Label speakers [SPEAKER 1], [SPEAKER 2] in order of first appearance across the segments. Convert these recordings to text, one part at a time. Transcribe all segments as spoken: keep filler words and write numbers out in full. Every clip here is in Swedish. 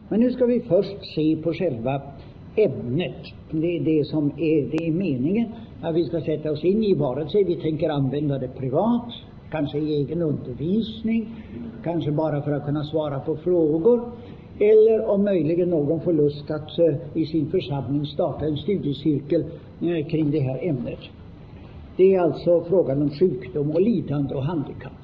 [SPEAKER 1] Men nu ska vi först se på själva ämnet. Det är det som är, det är meningen att vi ska sätta oss in i, vare sig vi tänker använda det privat, kanske i egen undervisning, kanske bara för att kunna svara på frågor, eller om möjligen någon får lust att uh, i sin församling starta en studiecirkel uh, kring det här ämnet. Det är alltså frågan om sjukdom och lidande och handikapp.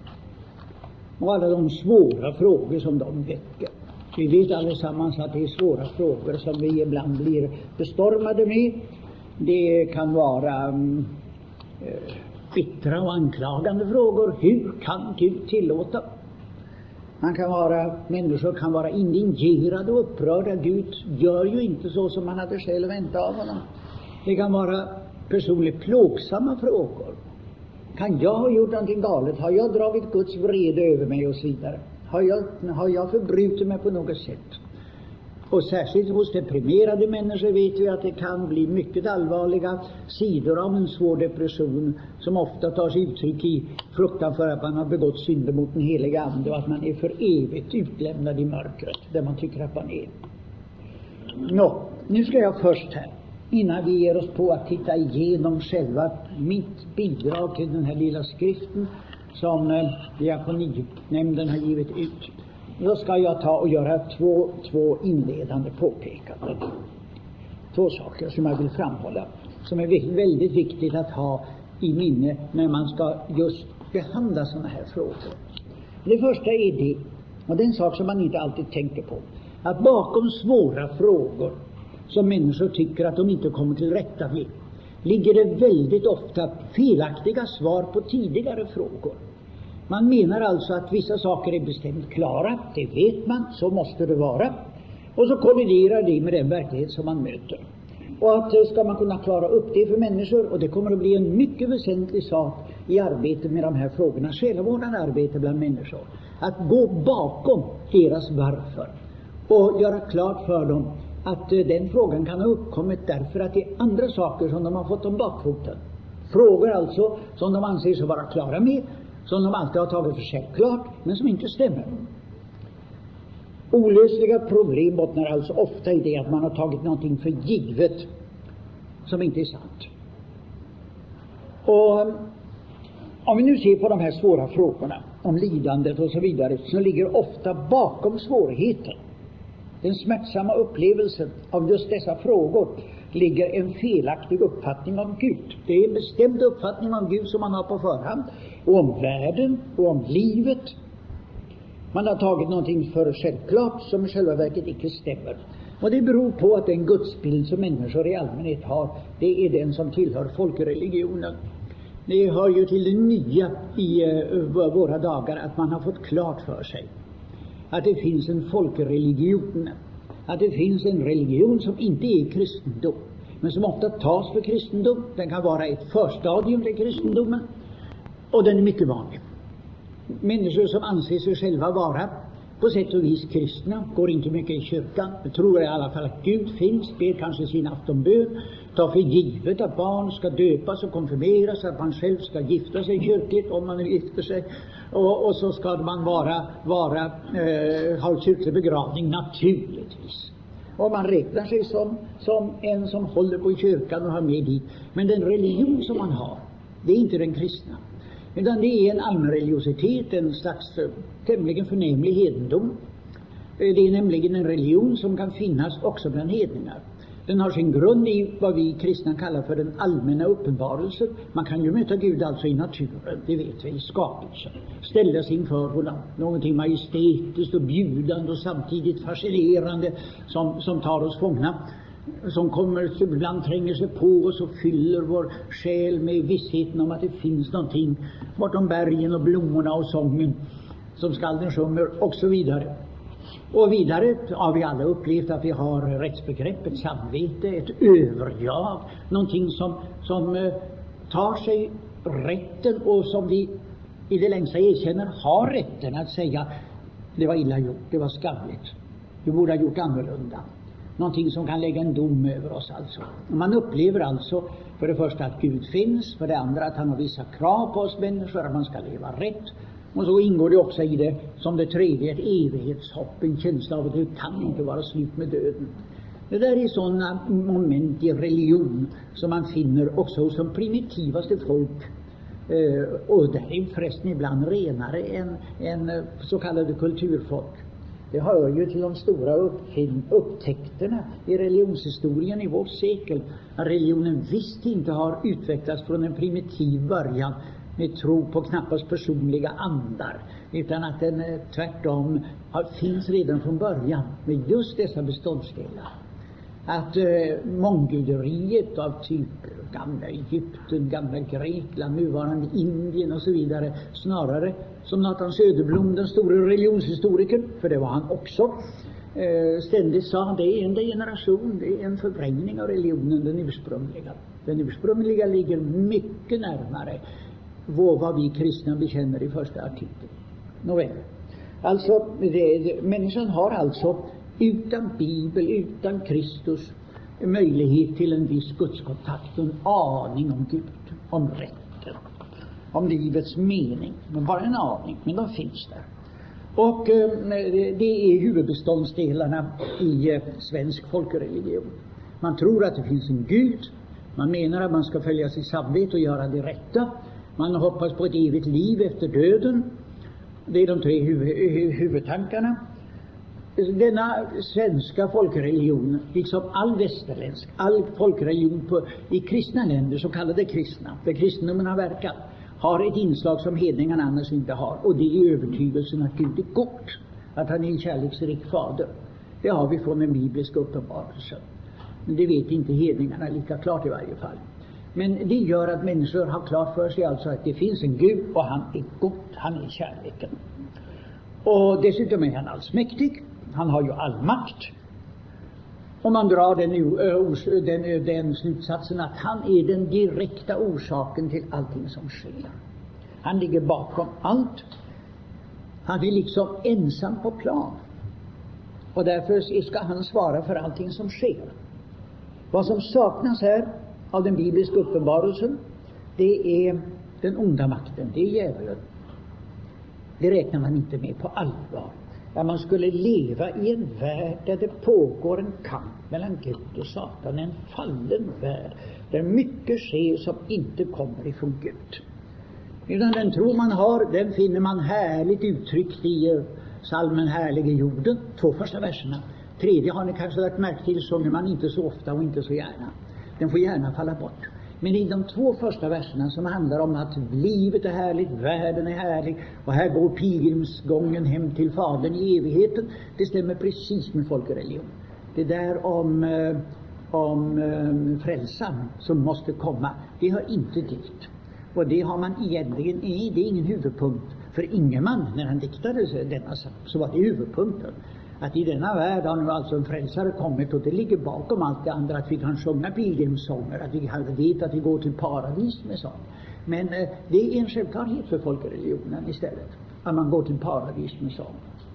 [SPEAKER 1] Och alla de svåra frågor som de väcker. Vi vet allesammans att det är svåra frågor som vi ibland blir bestormade med. Det kan vara um, uh, bittra och anklagande frågor. Hur kan Gud tillåta? Man kan vara, människor kan vara indignerade och upprörda. Gud gör ju inte så som man hade själv väntat av honom. Det kan vara personligt plågsamma frågor. Kan jag ha gjort någonting galet? Har jag dragit Guds vrede över mig och så vidare? Har jag, har jag förbrutit mig på något sätt? Och särskilt hos deprimerade människor vet vi att det kan bli mycket allvarliga sidor av en svår depression, som ofta tar sig uttryck i fruktan för att man har begått synder mot den heliga ande och att man är för evigt utlämnad i mörkret där man tycker att man är. Nå, nu ska jag först här, innan vi ger oss på att titta igenom själva mitt bidrag till den här lilla skriften som eh, diakoninämnden har givit ut, då ska jag ta och göra två, två inledande påpekanden. Två saker som jag vill framhålla, som är väldigt viktigt att ha i minne när man ska just behandla sådana här frågor. Det första är det, och det är en sak som man inte alltid tänker på, att bakom svåra frågor som människor tycker att de inte kommer till rätta med, ligger det väldigt ofta felaktiga svar på tidigare frågor. Man menar alltså att vissa saker är bestämt klara, det vet man, så måste det vara. Och så kolliderar det med den verklighet som man möter. Och att ska man kunna klara upp det för människor, och det kommer att bli en mycket väsentlig sak i arbetet med de här frågorna, själavårdande arbete bland människor, att gå bakom deras varför och göra klart för dem att den frågan kan ha uppkommit därför att det är andra saker som de har fått om bakfoten. Frågor alltså som de anser sig vara klara med, som de alltid har tagit för självklart, men som inte stämmer. Olösliga problem bottnar alltså ofta i det att man har tagit någonting för givet som inte är sant. Och om vi nu ser på de här svåra frågorna om lidandet och så vidare, så ligger ofta bakom svårigheten, den smärtsamma upplevelsen av just dessa frågor, ligger en felaktig uppfattning om Gud. Det är en bestämd uppfattning om Gud som man har på förhand, och om världen och om livet. Man har tagit någonting för självklart som i själva verket icke stämmer. Och det beror på att den gudsbild som människor i allmänhet har, det är den som tillhör folkreligionen. Det hör ju till det nya i uh, våra dagar att man har fått klart för sig att det finns en folkreligion, att det finns en religion som inte är kristendom, men som ofta tas för kristendom. Den kan vara ett förstadium till kristendomen, och den är mycket vanlig. Människor som anser sig själva vara på sätt och vis kristna, går inte mycket i kyrkan, men tror i alla fall att Gud finns, ber kanske sin aftonbön, tar för givet att barn ska döpas och konfirmeras, att man själv ska gifta sig kyrkligt om man nu gifter sig, och, och så ska man vara, vara eh, ha kyrklig begravning naturligtvis. Och man räknar sig som, som en som håller på i kyrkan och har med dit. Men den religion som man har, det är inte den kristna, utan det är en allmän religiositet, en slags tämligen förnämlig hedendom. Det är nämligen en religion som kan finnas också bland hedningar. Den har sin grund i vad vi kristna kallar för den allmänna uppenbarelsen. Man kan ju möta Gud alltså i naturen, det vet vi, i skapelsen. Ställa sig inför honom, någonting majestätiskt och bjudande och samtidigt fascinerande som, som tar oss fångna, som kommer, ibland tränger sig på oss och fyller vår själ med vissheten om att det finns någonting bortom bergen och blommorna och sången som skalden sjunger och så vidare. Och vidare har vi alla upplevt att vi har rättsbegrepp, ett samvete, ett överjag, någonting som, som eh, tar sig rätten och som vi i det längsta erkänner har rätten att säga: det var illa gjort, det var skamligt, du borde ha gjort annorlunda. Någonting som kan lägga en dom över oss alltså. Man upplever alltså för det första att Gud finns, för det andra att han har vissa krav på oss människor, att man ska leva rätt, Och så ingår det också i det som det tredje ett evighetshopp, en känsla av att det kan inte vara slut med döden. Det där är sådana moment i religion som man finner också hos de primitivaste folk. Eh, och där är förresten ibland renare än, än så kallade kulturfolk. Det hör ju till de stora uppfin- upptäckterna i religionshistorien i vårt sekel, att religionen visst inte har utvecklats från en primitiv början med tro på knappast personliga andar, utan att den eh, tvärtom har, finns redan från början med just dessa beståndsdelar. Att eh, mångguderiet av typ gamla Egypten, gamla Grekland, nuvarande Indien och så vidare, snarare som Nathan Söderblom, den stora religionshistorikern, för det var han också, eh, ständigt sa, det är en generation, det är en förvrängning av religionen, den ursprungliga. Den ursprungliga ligger mycket närmare vad vi kristna bekänner i första artikeln. Nåväl, alltså det, det, människan har alltså utan Bibel, utan Kristus möjlighet till en viss gudskontakt och en aning om Gud, om rätten, om livets mening. Men bara en aning, men de finns där. Och eh, det är huvudbeståndsdelarna i eh, svensk folkreligion. Man tror att det finns en Gud, man menar att man ska följa sitt samvete och göra det rätta. Man hoppas på ett evigt liv efter döden. Det är de tre huv- huvudtankarna. Denna svenska folkreligion, liksom all västerländsk, all folkreligion på, i kristna länder, så kallade kristna, där kristendomen har verkat, har ett inslag som hedningarna annars inte har, och det är övertygelsen att Gud är god, att han är en kärleksrik fader. Det har vi från den bibliska uppenbarelsen. Men det vet inte hedningarna lika klart i varje fall. Men det gör att människor har klart för sig alltså att det finns en Gud och han är god, han är kärleken. Och dessutom är han allsmäktig. Han har ju all makt. Och man drar den, den, den slutsatsen att han är den direkta orsaken till allting som sker. Han ligger bakom allt. Han är liksom ensam på plan. Och därför ska han svara för allting som sker. Vad som saknas här av den bibliska uppenbarelsen, det är den onda makten, det är djävulen. Det räknar man inte med på allvar. Att man skulle leva i en värld där det pågår en kamp mellan Gud och Satan, en fallen värld, där mycket sker som inte kommer ifrån Gud. Utan den tro man har, den finner man härligt uttryckt i psalmen Härlige jorden, två första verserna. Tredje har ni kanske lagt märke till, sjunger man inte så ofta och inte så gärna. Den får gärna falla bort. Men i de två första verserna som handlar om att livet är härligt, världen är härlig och här går pilgrimsgången hem till Fadern i evigheten, det stämmer precis med folkreligion. Det där om, eh, om eh, frälsan som måste komma, det hör inte dit. Och det har man egentligen, nej, det är ingen huvudpunkt. För Ingemann, när han diktade denna så var det huvudpunkten. Att i denna värld har nu alltså en frälsare kommit, och det ligger bakom allt det andra att vi kan sjunga pilgrimssånger, att vi vet att vi går till paradis med sånt. Men eh, det är en självklarhet för folkreligionen istället, att man går till paradis med sånt.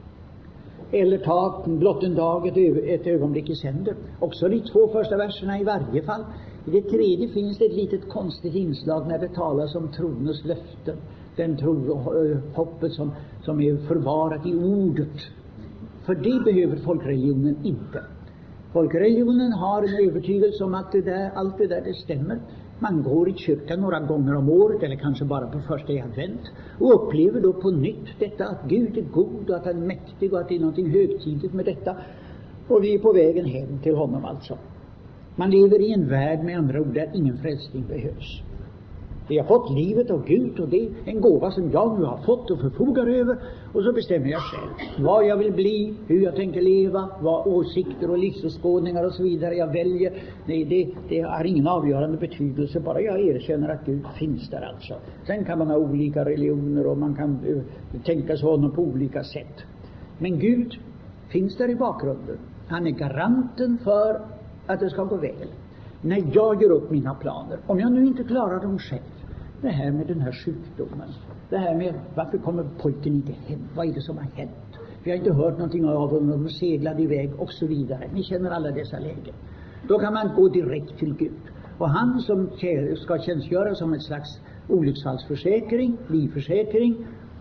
[SPEAKER 1] Eller ta blott en dag, ett, ö- ett ögonblick i sänder. Också de två första verserna i varje fall. I det tredje finns det ett litet konstigt inslag när det talas om tronens löften. Den tro och uh, hoppet som, som är förvarat i ordet. För det behöver folkreligionen inte. Folkreligionen har en övertygelse om att det där, allt det där det stämmer. Man går i kyrkan några gånger om året, eller kanske bara på första i advent, och upplever då på nytt detta att Gud är god och att han är mäktig och att det är något högtidligt med detta. Och vi är på vägen hem till honom alltså. Man lever i en värld med andra ord där ingen frälsning behövs. Vi har fått livet av Gud, och det är en gåva som jag nu har fått och förfogar över, och så bestämmer jag själv vad jag vill bli, hur jag tänker leva, vad åsikter och livsåskådningar och så vidare jag väljer. Nej, det, det har ingen avgörande betydelse, bara jag erkänner att Gud finns där alltså. Sen kan man ha olika religioner och man kan uh, tänka sig honom på olika sätt. Men Gud finns där i bakgrunden. Han är garanten för att det ska gå väl. När jag gör upp mina planer, om jag nu inte klarar dem själv, det här med den här sjukdomen, det här med varför kommer pojken inte hem, vad är det som har hänt, vi har inte hört någonting av honom, de seglade iväg och så vidare. Ni känner alla dessa lägen. Då kan man gå direkt till Gud, och han som ska tjänstgöra som ett slags olycksfallsförsäkring, livförsäkring,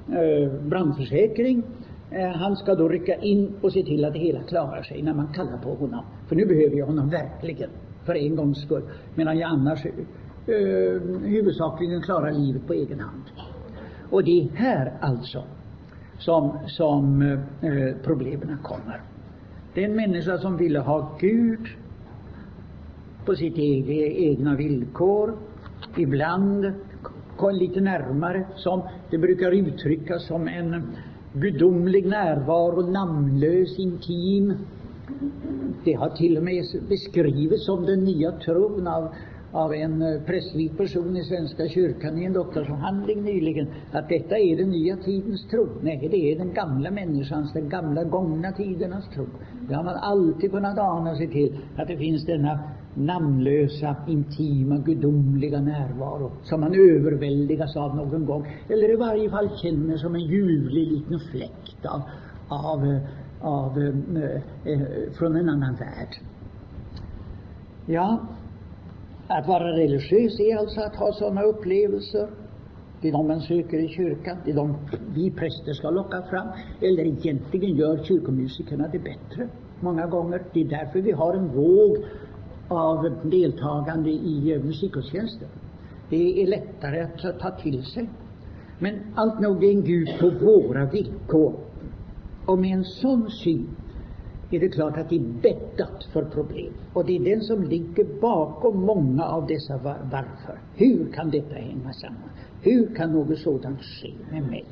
[SPEAKER 1] eh, brandförsäkring. Eh, han ska då rycka in och se till att det hela klarar sig när man kallar på honom. För nu behöver jag honom verkligen, för en gångs skull. Medan jag annars eh, huvudsakligen klarar livet på egen hand. Och det är här alltså som, som eh, problemen kommer. Det är en människa som ville ha Gud på sitt egna villkor, ibland kom lite närmare, som det brukar uttryckas som en gudomlig närvaro, namnlös, intim. Det har till och med beskrivits som den nya tron av, av en prästlig person i Svenska kyrkan i en doktorsavhandling nyligen, att detta är den nya tidens tro. Nej, det är den gamla människans, den gamla gångna tidernas tro. Det har man alltid kunnat ana sig till, att det finns denna namnlösa, intima, gudomliga närvaro som man överväldigas av någon gång, eller i varje fall känner som en ljuvlig liten fläkt av, av, av eh, eh, från en annan värld. Ja, att vara religiös är alltså att ha sådana upplevelser. Det är de man söker i kyrkan, det är de vi präster ska locka fram, eller egentligen gör kyrkomusikerna det bättre många gånger. Det är därför vi har en våg av deltagande i musikgudstjänster. Det är lättare att ta till sig. Men allt nog är en Gud på våra villkor. Och med en sån syn är det klart att det är bäddat för problem. Och det är den som ligger bakom många av dessa var- varför. Hur kan detta hänga samman? Hur kan något sådant ske med mig?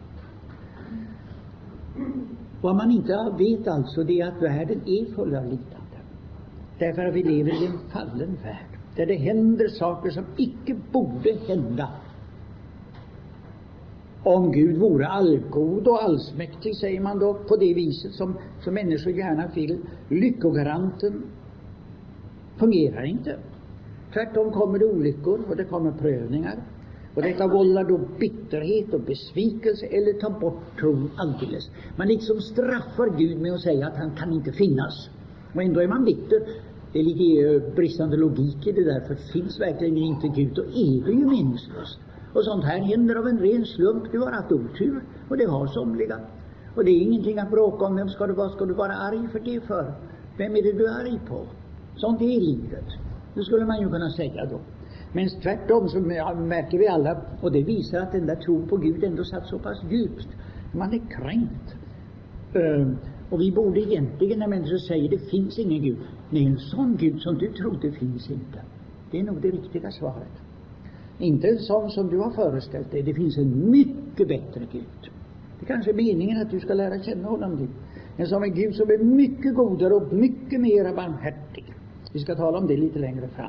[SPEAKER 1] Vad man inte vet alltså, det är att världen är full av lidande. Därför att vi lever i en fallen värld, där det händer saker som icke borde hända. Om Gud vore allgod och allsmäktig, säger man då, på det viset som, som människor gärna vill. Lyckogaranten fungerar inte. Tvärtom kommer det olyckor och det kommer prövningar. Och detta vållar då bitterhet och besvikelse, eller tar bort tron alldeles. Man liksom straffar Gud med att säga att han kan inte finnas. Och ändå är man bitter. Det är lite bristande logik i det där, för finns verkligen inte Gud, och är det ju meningslöst. Och sånt här händer av en ren slump. Du har haft otur, och det har somliga. Och det är ingenting att bråka om. Vem ska du vara? Ska du vara arg för det för? Vem är det du är arg på? Sånt är livet. Det skulle man ju kunna säga då. Men tvärtom så märker vi alla, och det visar att den där tron på Gud ändå satt så pass djupt. Man är kränkt. Uh, och vi borde egentligen, när människor säger det finns ingen Gud, nej, en sån Gud som du trodde finns inte. Det är nog det riktiga svaret. Inte en sån som du har föreställt dig. Det finns en mycket bättre Gud. Det kanske är meningen att du ska lära känna honom nu. En sån Gud som är mycket godare och mycket mer barmhärtig. Vi ska tala om det lite längre fram.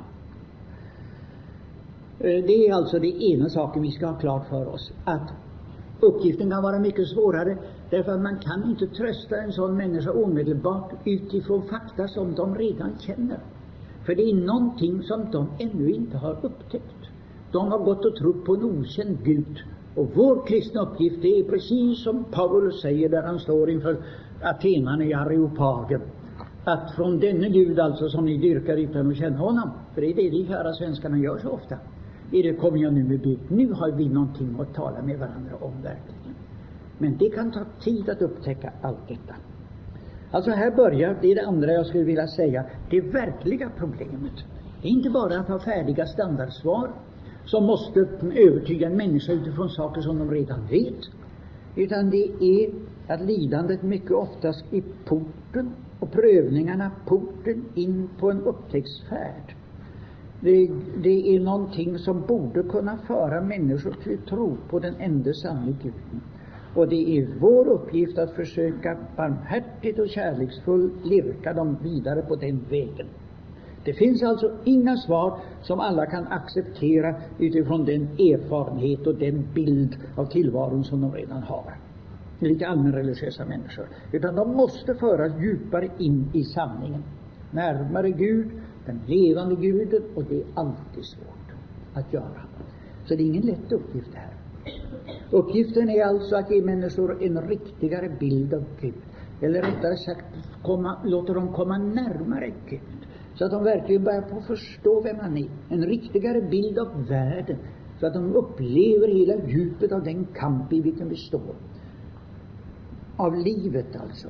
[SPEAKER 1] Det är alltså det ena saken vi ska ha klart för oss. Att uppgiften kan vara mycket svårare, därför att man kan inte trösta en sån människa omedelbart utifrån fakta som de redan känner. För det är någonting som de ännu inte har upptäckt. De har gått och trott på en okänd Gud. Och vår kristna uppgift är precis som Paulus säger där han står inför atenarna i Areopagen. Att från denne Gud alltså som ni dyrkar utan att känna honom, för det är det de kära svenskarna gör så ofta. I det kommer jag nu med bud. Nu har vi någonting att tala med varandra om verkligen. Men det kan ta tid att upptäcka allt detta. Alltså här börjar, det är det andra jag skulle vilja säga, det verkliga problemet. Det är inte bara att ha färdiga standardsvar som måste övertyga en människa utifrån saker som de redan vet, utan det är att lidandet mycket oftast är porten och prövningarna porten in på en upptäcktsfärd. Det, det är någonting som borde kunna föra människor till tro på den enda sanna Guden. Och det är vår uppgift att försöka barmhärtigt och kärleksfullt lirka dem vidare på den vägen. Det finns alltså inga svar som alla kan acceptera utifrån den erfarenhet och den bild av tillvaron som de redan har. Lite allmänreligiösa människor. Utan de måste föras djupare in i sanningen. Närmare Gud, den levande Guden, och det är alltid svårt att göra. Så det är ingen lätt uppgift här. Uppgiften är alltså att ge människor en riktigare bild av Gud. Eller rättare sagt, komma, låta dem komma närmare Gud. Så att de verkligen börjar på förstå vem han är. En riktigare bild av världen. så att de upplever hela djupet av den kamp i vilken vi står. Av livet alltså.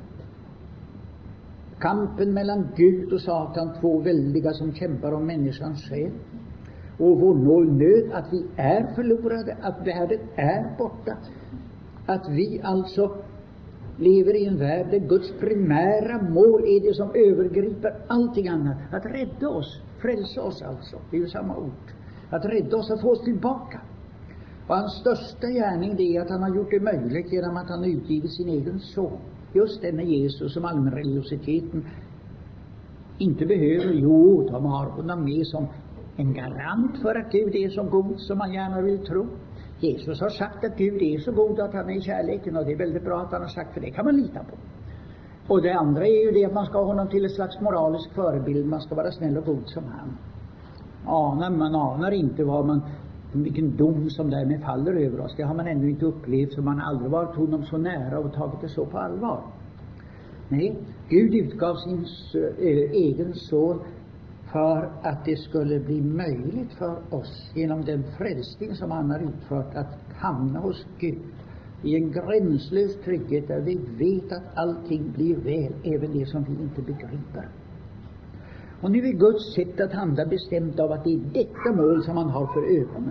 [SPEAKER 1] Kampen mellan Gud och Satan, två väldiga som kämpar om människans själ. Och vår nöd att vi är förlorade, att världen är borta. Att vi alltså lever i en värld där Guds primära mål är det som övergriper allting annat. Att rädda oss, frälsa oss alltså. Det är ju samma ord. Att rädda oss, att få oss tillbaka. Och hans största gärning det är att han har gjort det möjligt genom att han har utgivit sin egen son. Just denna Jesus som allmänreligiositeten inte behöver. Jo, de har honom med som en garant för att Gud är så god som man gärna vill tro. Jesus har sagt att Gud är så god att han är kärleken, och det är väldigt bra att han har sagt, för det kan man lita på. Och det andra är ju det att man ska ha honom till ett slags moralisk förebild. Man ska vara snäll och god som han. Anar, man anar inte vad man, vilken dom som därmed faller över oss. Det har man ännu inte upplevt, så man har aldrig varit honom så nära och tagit det så på allvar. Nej, Gud utgav sin äh, egen son för att det skulle bli möjligt för oss genom den frälsning som han har utfört att hamna hos Gud i en gränslös trygghet där vi vet att allting blir väl, även det som vi inte begriper. Och nu är Guds sätt att handla bestämt av att det är detta mål som han har för ögonen.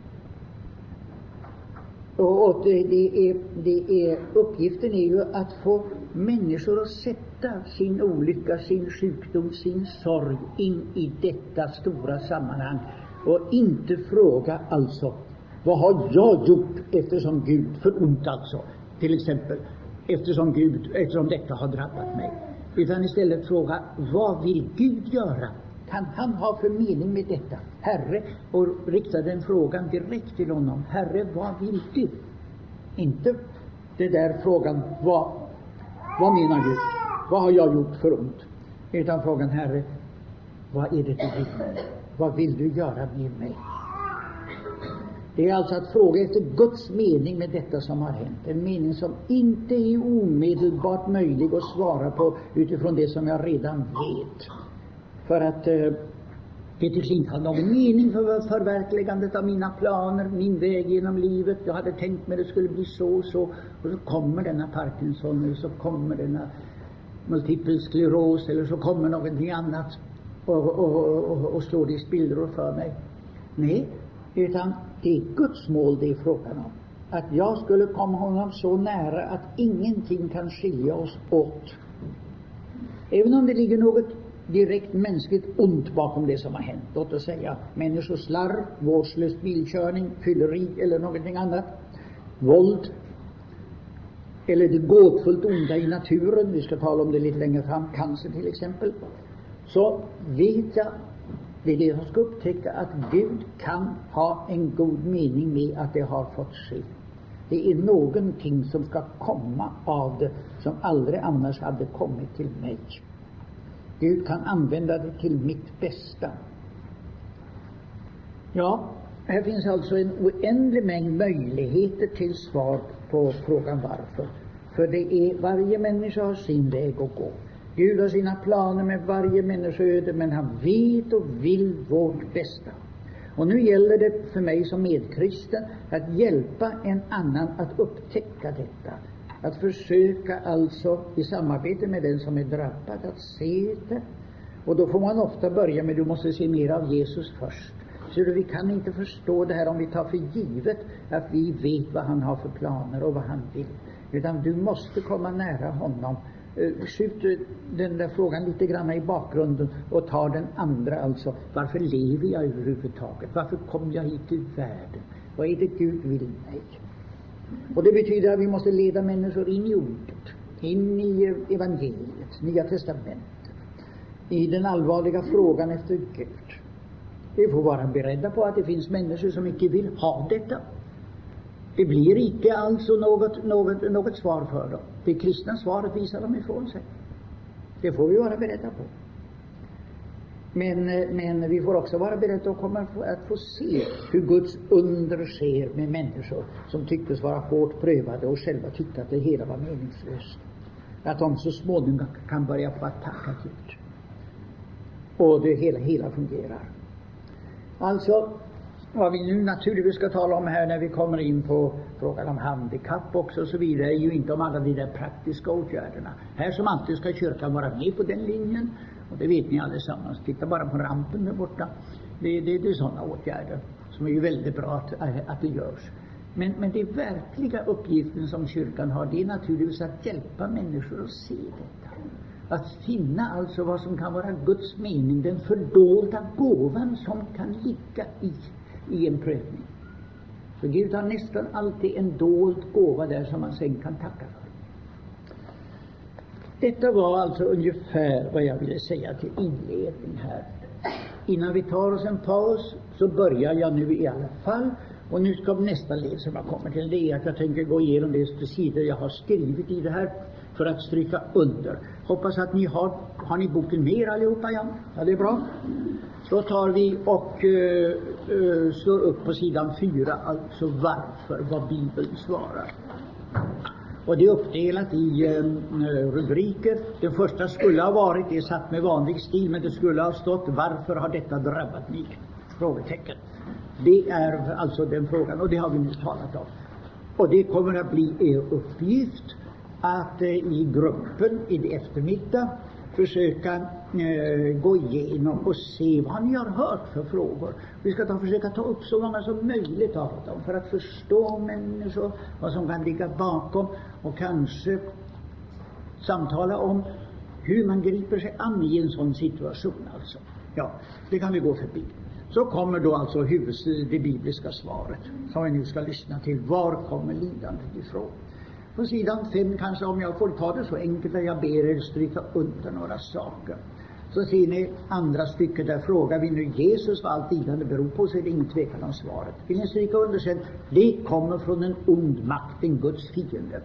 [SPEAKER 1] Och, och det, det är, det är, uppgiften är ju att få människor att sätta sin olycka, sin sjukdom, sin sorg in i detta stora sammanhang. Och inte fråga alltså, vad har jag gjort eftersom Gud, för ont alltså, till exempel, eftersom Gud, eftersom detta har drabbat mig. Utan istället fråga, vad vill Gud göra? Kan han ha för mening med detta? Herre, och rikta den frågan direkt till honom. Herre, vad vill du? Inte det där frågan, vad, vad menar Gud? Vad har jag gjort för ont? Utan frågan, Herre, vad är det du vill? Vad vill du göra med mig? Det är alltså att fråga efter Guds mening med detta som har hänt. En mening som inte är omedelbart möjlig att svara på utifrån det som jag redan vet. För att eh, det tycks inte ha någon mening för förverkligandet av mina planer, min väg genom livet. Jag hade tänkt mig det skulle bli så och så. Och så kommer denna Parkinson, eller så kommer denna multipel skleros, eller så kommer någonting annat och, och, och, och slår det i spillror för mig. Nej, utan det är Guds mål det är frågan om. Att jag skulle komma honom så nära att ingenting kan skilja oss åt. Även om det ligger något direkt mänskligt ont bakom det som har hänt. Låt oss säga människoslarv, vårdslös bilkörning, fylleri eller någonting annat. Våld. Eller det gåtfullt onda i naturen. Vi ska tala om det lite längre fram. Cancer till exempel. Så vet jag, det är det som ska upptäcka, att Gud kan ha en god mening med att det har fått ske. Det är någonting som ska komma av det som aldrig annars hade kommit till mig. Gud kan använda det till mitt bästa. Ja, här finns alltså en oändlig mängd möjligheter till svar på frågan varför. För det är, varje människa har sin väg att gå. Gud har sina planer med varje människoöde, men han vet och vill vårt bästa. Och nu gäller det för mig som medkristen att hjälpa en annan att upptäcka detta. Att försöka alltså i samarbete med den som är drabbad att se det. Och då får man ofta börja med, du måste se mer av Jesus först. Så vi kan inte förstå det här om vi tar för givet att vi vet vad han har för planer och vad han vill. Utan du måste komma nära honom. Skjut den där frågan lite grann i bakgrunden och ta den andra, alltså varför lever jag överhuvudtaget? Varför kom jag hit till världen? Vad är det Gud vill mig? Och det betyder att vi måste leda människor in i ordet, in i evangeliet, Nya testamentet, i den allvarliga frågan efter Gud. Vi får vara beredda på att det finns människor som inte vill ha detta. Det blir icke alltså något, något, något svar för dem. Det kristna svaret visar dem ifrån sig. Det får vi vara beredda på. Men, men vi får också vara beredda att, komma, att få se hur Guds under sker med människor som tycktes vara hårt prövade och själva tyckte att det hela var meningslöst. Att de så småningom kan börja på att tacka Gud. Och det hela, hela fungerar. Alltså, vad vi nu naturligtvis ska tala om här när vi kommer in på frågan om handikapp också och så vidare, är ju inte om alla de där praktiska åtgärderna. Här som alltid ska kyrkan vara med på den linjen, och det vet ni allesammans. Titta bara på rampen där borta. Det, det, det är sådana åtgärder som är ju väldigt bra att, att det görs. Men, men det verkliga uppgiften som kyrkan har, det är naturligtvis att hjälpa människor att se detta. Att finna alltså vad som kan vara Guds mening, den fördolda gåvan som kan ligga i, i en prövning. Så Gud har nästan alltid en dold gåva där som man sen kan tacka för. Detta var alltså ungefär vad jag ville säga till inledning här. Innan vi tar oss en paus så börjar jag nu i alla fall. Och nu ska nästa led som jag kommer till, det är att jag tänker gå igenom de sidor jag har skrivit i det här för att stryka under. Hoppas att ni har, har ni boken med er allihopa? Ja, ja det är bra. Då tar vi och uh, uh, slår upp på sidan fyra, alltså varför, vad Bibeln svarar. Och det är uppdelat i uh, rubriker. Den första skulle ha varit, det är satt med vanlig stil, men det skulle ha stått varför har detta drabbat mig? Frågetecken. Det är alltså den frågan, och det har vi nu talat om. Och det kommer att bli er uppgift att eh, i gruppen i eftermiddag försöka eh, gå igenom och se vad ni har hört för frågor. Vi ska ta, försöka ta upp så många som möjligt av dem för att förstå människor, vad som kan ligga bakom, och kanske samtala om hur man griper sig an i en sån situation alltså. Ja, det kan vi gå förbi. Så kommer då alltså huvud, det bibliska svaret som vi nu ska lyssna till. Var kommer lidandet ifrån? På sidan fem kanske, om jag får ta det så enkelt att jag ber er stryka under några saker. Så ser ni andra stycket där frågar vi nu Jesus vad allt lidande beror på, så är det ingen tvekan om svaret. Vill ni stryka under sen? Det kommer från en ond makt, en Guds fiende.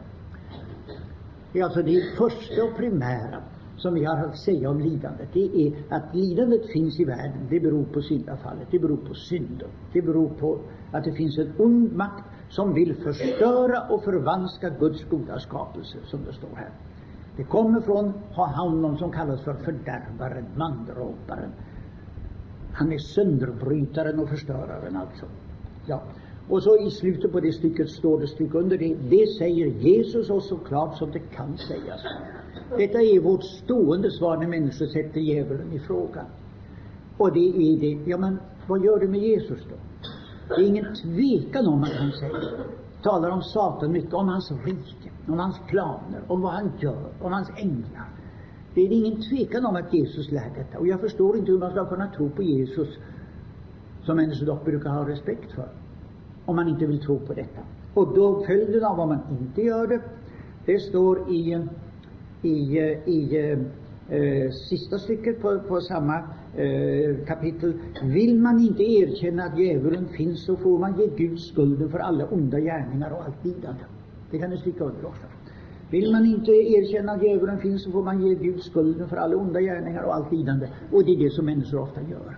[SPEAKER 1] Det är alltså det första och primära som vi har att säga om lidandet. Det är att lidandet finns i världen. Det beror på syndafallet. Det beror på synden. Det beror på att det finns en ond makt som vill förstöra och förvanska Guds goda skapelse, som det står här. Det kommer från honom som kallas för fördärvaren, mandråparen. Han är sönderbrytaren och förstöraren alltså. Ja. Och så i slutet på det stycket står det styck under det. Det säger Jesus oss så klart som det kan sägas. Detta är vårt stående svar när människor sätter djävulen i frågan. Och det är det. Ja, men vad gör du med Jesus då? Det är ingen tvekan om att han säger. Talar om Satan mycket, om hans rike, om hans planer, om vad han gör, om hans änglar. Det är ingen tvekan om att Jesus lär detta. Och jag förstår inte hur man ska kunna tro på Jesus, som människor dock brukar ha respekt för, om man inte vill tro på detta. Och då följden av vad man inte gör det, det står i i, i eh, sista stycket på, på samma eh, kapitel. Vill man inte erkänna att djävulen finns, så får man ge Gud skulden för alla onda gärningar och allt lidande. Det kan du stryka under också. Vill man inte erkänna att djävulen finns, så får man ge Gud skulden för alla onda gärningar och allt lidande. Och det är det som människor ofta gör.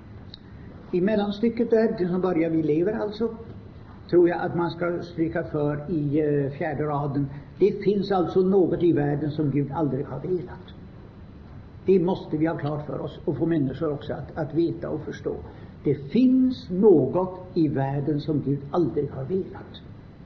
[SPEAKER 1] I mellanstycket där, det som börjar vi lever alltså, tror jag att man ska stryka för i eh, fjärde raden. Det finns alltså något i världen som Gud aldrig har velat. Det måste vi ha klart för oss och få människor också att, att veta och förstå. Det finns något i världen som Gud aldrig har velat.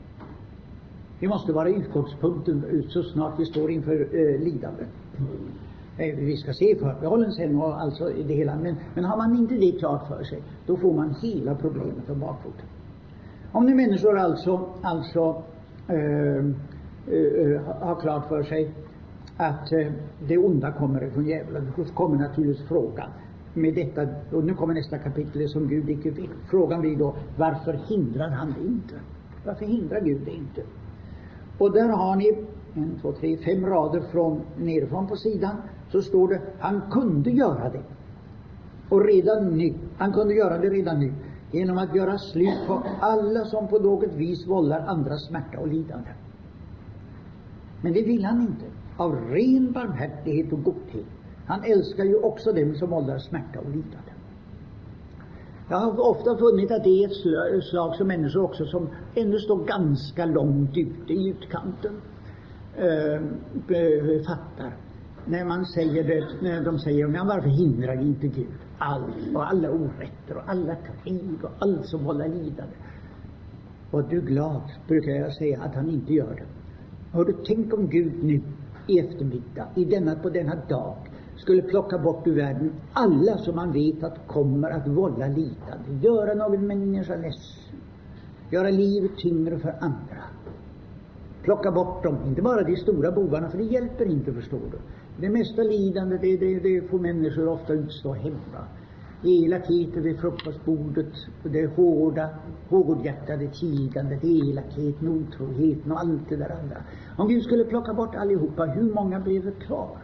[SPEAKER 1] Det måste vara utgångspunkten så snart vi står inför eh, lidande. Eh, vi ska se förbehållen sen och alltså det hela. Men, men har man inte det klart för sig, då får man hela problemet om bakfoten. Om nu människor alltså, alltså eh, eh, har klart för sig att eh, det onda kommer från djävulen, då kommer naturligtvis frågan med detta, och nu kommer nästa kapitel som Gud icke vill. Frågan blir då, varför hindrar han det inte? Varför hindrar Gud det inte? Och där har ni en, två, tre, fem rader från, nerifrån på sidan, så står det, han kunde göra det. Och redan nu, han kunde göra det redan nu, genom att göra slut på alla som på något vis vållar andra smärta och lidande. Men det vill han inte, av ren barmhärtighet och godhet. Han älskar ju också dem som vållar smärta och lidande. Jag har ofta funnit att det är ett slag som människor också som ännu står ganska långt ute i utkanten äh, fattar. när man säger det, när de säger, men varför hindrar inte Gud allt och alla orätter och alla krig och allt som håller lidande? Och du är glad, brukar jag säga, att han inte gör det. Hör du, tänk om Gud nu i eftermiddag, i denna, på denna dag, skulle plocka bort ur världen alla som man vet att kommer att vålla lidande, göra någon människa ledsen, göra livet tyngre för andra. Plocka bort dem, inte bara de stora bovarna, för det hjälper inte, förstår du. Det mesta lidande, det, det, det får människor ofta utstå hemma. Elakheter vid frukostbordet, det hårda, hårdhjärtade tigandet, elakheten, otroheten och allt det där andra. Om Gud skulle plocka bort allihopa, hur många blev kvar?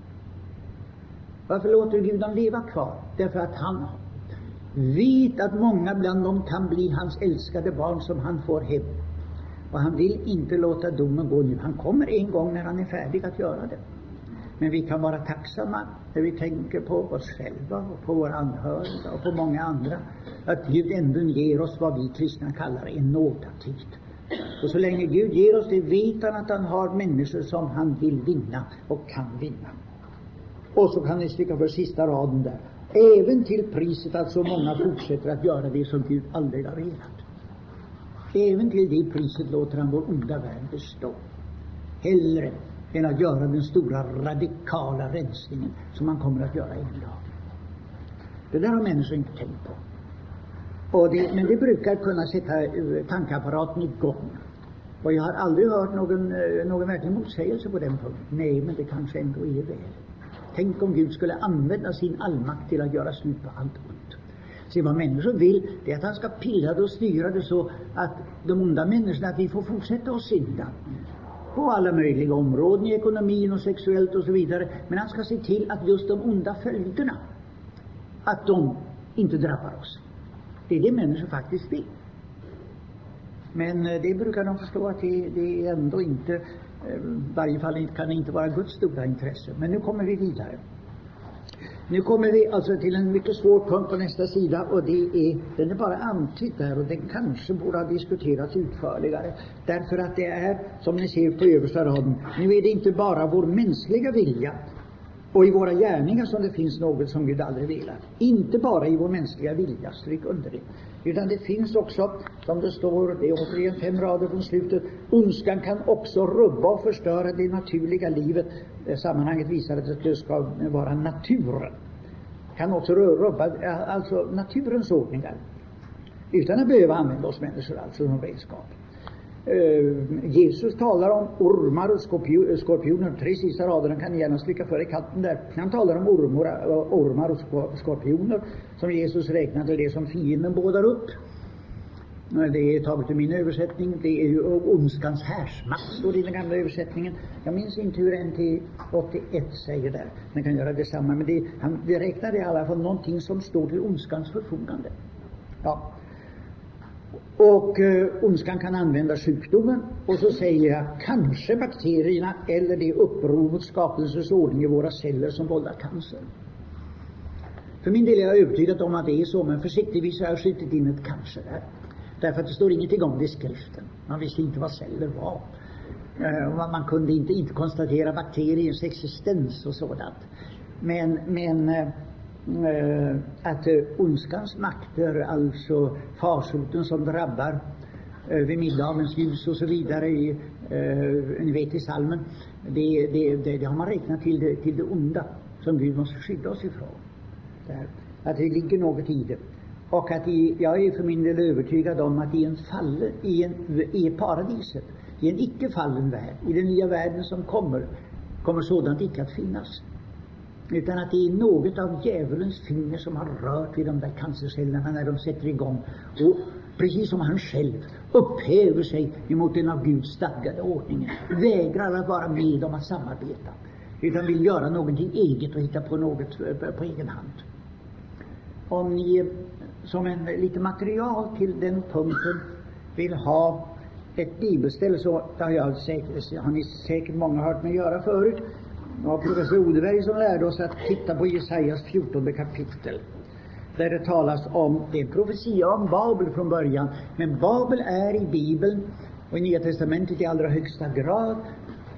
[SPEAKER 1] Varför låter Gud dem leva kvar? Därför att han vet att många bland dem kan bli hans älskade barn som han får hem. Och han vill inte låta domen gå nu. Han kommer en gång när han är färdig att göra det. Men vi kan vara tacksamma när vi tänker på oss själva och på våra anhöriga och på många andra, att Gud ändå ger oss vad vi kristna kallar en nådatid. Och så länge Gud ger oss det, vet han att han har människor som han vill vinna och kan vinna. Och så kan ni sticka för sista raden där. Även till priset att så många fortsätter att göra det som Gud aldrig har velat. Även till det priset låter han vår onda värld bestå. Hellre än att göra den stora radikala rensningen som man kommer att göra en dag. Det där har människor inte tänkt på. Och det, men det brukar kunna sätta tankeapparaten igång. Och jag har aldrig hört någon, någon verklig motsägelse på den punkten. Nej, men det kanske ändå är väl. Tänk om Gud skulle använda sin allmakt till att göra slut på allt ont. Se, vad människor vill, det är att han ska pilla det och styra det så att de onda människorna, att vi får fortsätta att synda på alla möjliga områden, i ekonomin och sexuellt och så vidare. Men han ska se till att just de onda följderna, att de inte drabbar oss. Det är det människor faktiskt vill. Men det brukar de förstå att det, det är ändå inte, i varje fall kan det inte vara Guds stora intresse. Men nu kommer vi vidare. Nu kommer vi alltså till en mycket svår punkt på nästa sida, och det är, den är bara antydd där, och den kanske borde ha diskuterats utförligare. Därför att det är, som ni ser på översta raden, nu är det inte bara vår mänskliga vilja och i våra gärningar som det finns något som Gud aldrig velat. Inte bara i vår mänskliga vilja, stryk under det. Utan det finns också, som det står, det är återigen fem rader från slutet, ondskan kan också rubba och förstöra det naturliga livet. Det sammanhanget visar att det ska vara naturen. Kan också rubba alltså naturens ordningar. Utan att behöva använda oss människor alltså som redskap. Uh, Jesus talar om ormar och skorpio- skorpioner. Tre sista raderna kan ni gärna stryka för i kanten där. Han talar om ormar, ormar och skorpioner som Jesus räknar till det som fienden bådar upp. Det är taget ur min översättning. Det är ju ondskans härsmakt, står det i den gamla översättningen. Jag minns inte hur N T åttioett säger där. Man kan göra detsamma, men det, han, det räknar i alla fall någonting som står till ondskans förfogande. Ja. Och eh, ondskan kan använda sjukdomen, och så säger jag kanske bakterierna eller det uppror mot skapelsens ordning i våra celler som vållar cancer. För min del är jag övertygad om att det är så, men försiktigtvis har jag skjutit in ett kanske där. Därför att det står ingenting om det i skriften. Man visste inte vad celler var. Eh, man kunde inte, inte konstatera bakteriens existens och sådant. Men, men eh, Uh, att uh, ondskans makter, alltså farsoten som drabbar uh, vid middagens ljus och så vidare i, uh, ni vet i salmen, det, det, det, det har man räknat till det, till det onda som Gud måste skydda oss ifrån. Där. Att det ligger något i det. Och att i, jag är för min del övertygad om att i en fall, i, en, i paradiset, i en icke-fallen värld, i den nya världen som kommer, kommer sådant icke att finnas. Utan att det är något av djävulens finger som har rört vid de där cancercellerna när de sätter igång. Och precis som han själv upphäver sig emot den av Gud stadgade ordningen. Vägrar att vara med om att samarbeta. Utan vill göra någonting eget och hitta på något på egen hand. Om ni som en lite material till den punkten vill ha ett bibelställe, så har, jag säkert, har ni säkert många hört mig göra förut. Och professor Odeberg som lärde oss att titta på Jesajas fjortonde kapitel. Där det talas om, det är en profetia om Babel från början. Men Babel är i Bibeln och i Nya testamentet i allra högsta grad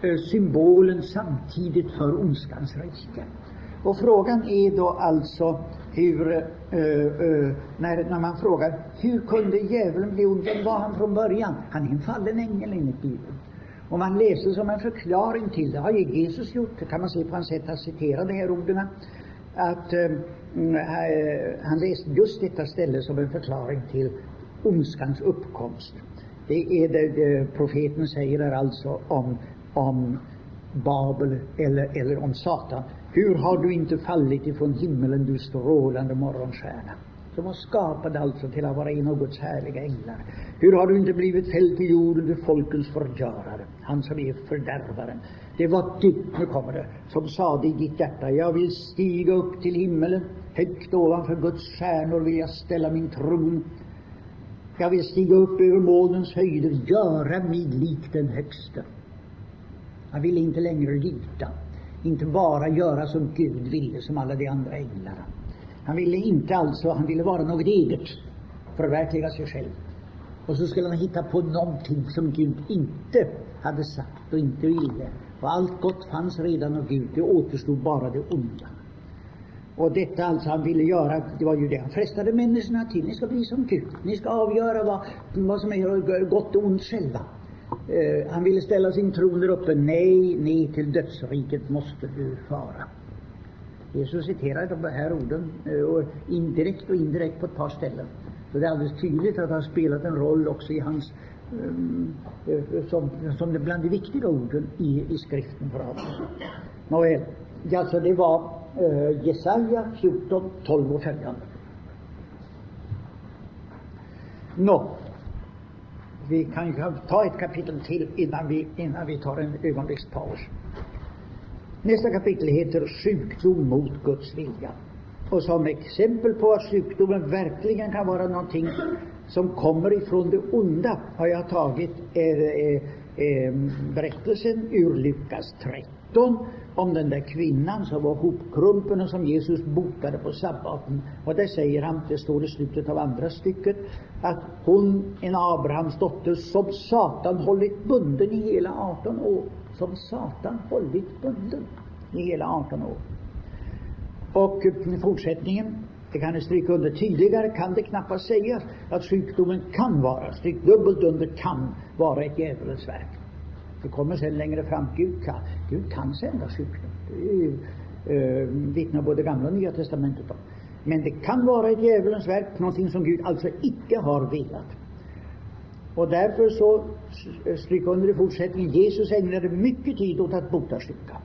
[SPEAKER 1] eh, symbolen samtidigt för ondskans rike. Och frågan är då alltså hur, eh, eh, när, när man frågar hur kunde djävulen bli ond? Vem var han från början? Han är en fallen ängel enligt Bibeln. Och man läser som en förklaring till det, har ju Jesus gjort, det kan man se på hans sätt att citera de här orden, att eh, han läste just detta ställe som en förklaring till ondskans uppkomst. Det är det, det profeten säger där alltså om, om Babel eller, eller om Satan. Hur har du inte fallit ifrån himmelen, du strålande morgonstjärna? Som var skapad alltså till att vara en av Guds härliga änglar. Hur har du inte blivit fälld till jorden, du folkens förgörare, han som är fördärvaren? Det var du, nu kommer det, som sade i ditt hjärta, jag vill stiga upp till himmelen, högt ovanför Guds stjärnor vill jag ställa min tron. Jag vill stiga upp över molnens höjder, göra mig lik den högste. Han ville inte längre lita, inte bara göra som Gud ville, som alla de andra änglarna. Han ville inte alltså, han ville vara något eget, förverkliga sig själv. Och så skulle han hitta på någonting som Gud inte hade sagt och inte ville. Och allt gott fanns redan av Gud, det återstod bara det onda. Och detta alltså han ville göra, det var ju det han frestade människorna till. Ni ska bli som Gud, ni ska avgöra vad, vad som är gott och ont själva. Uh, han ville ställa sin tron där uppe, nej, nej, till dödsriket måste du fara. Jesus citerar de här orden och indirekt och indirekt på ett par ställen. Så det är alldeles tydligt att han har spelat en roll också i hans um, som, som det bland de viktiga orden i, i skriften för oss. Nåväl, alltså det var uh, Jesaja fjorton, tolv och följande. Nå, vi kan ju ta ett kapitel till innan vi, innan vi tar en ögonblickspaus. Nästa kapitel heter sjukdom mot Guds vilja. Och som exempel på att sjukdomen verkligen kan vara någonting som kommer ifrån det onda har jag tagit eh, eh, berättelsen ur Lukas tretton om den där kvinnan som var hopkrumpen och som Jesus botade på sabbaten. Och där säger han, det står i slutet av andra stycket, att hon, en Abrahams dotter, som Satan hållit bunden i hela arton år. Som Satan hållit bunden i hela arton år. Och i fortsättningen, det kan jag stryka under tydligare, kan det knappast sägas att sjukdomen kan vara, stryk dubbelt under kan vara ett djävulens verk. Det kommer sen längre fram, Gud kan, Gud kan sända sjukdom. Det är ju, eh, vittnar både gamla och nya testamentet om. Men det kan vara ett djävulens verk, någonting som Gud alltså icke har velat. Och därför så stryk under i fortsättningen, Jesus ägnade mycket tid åt att bota sjuka.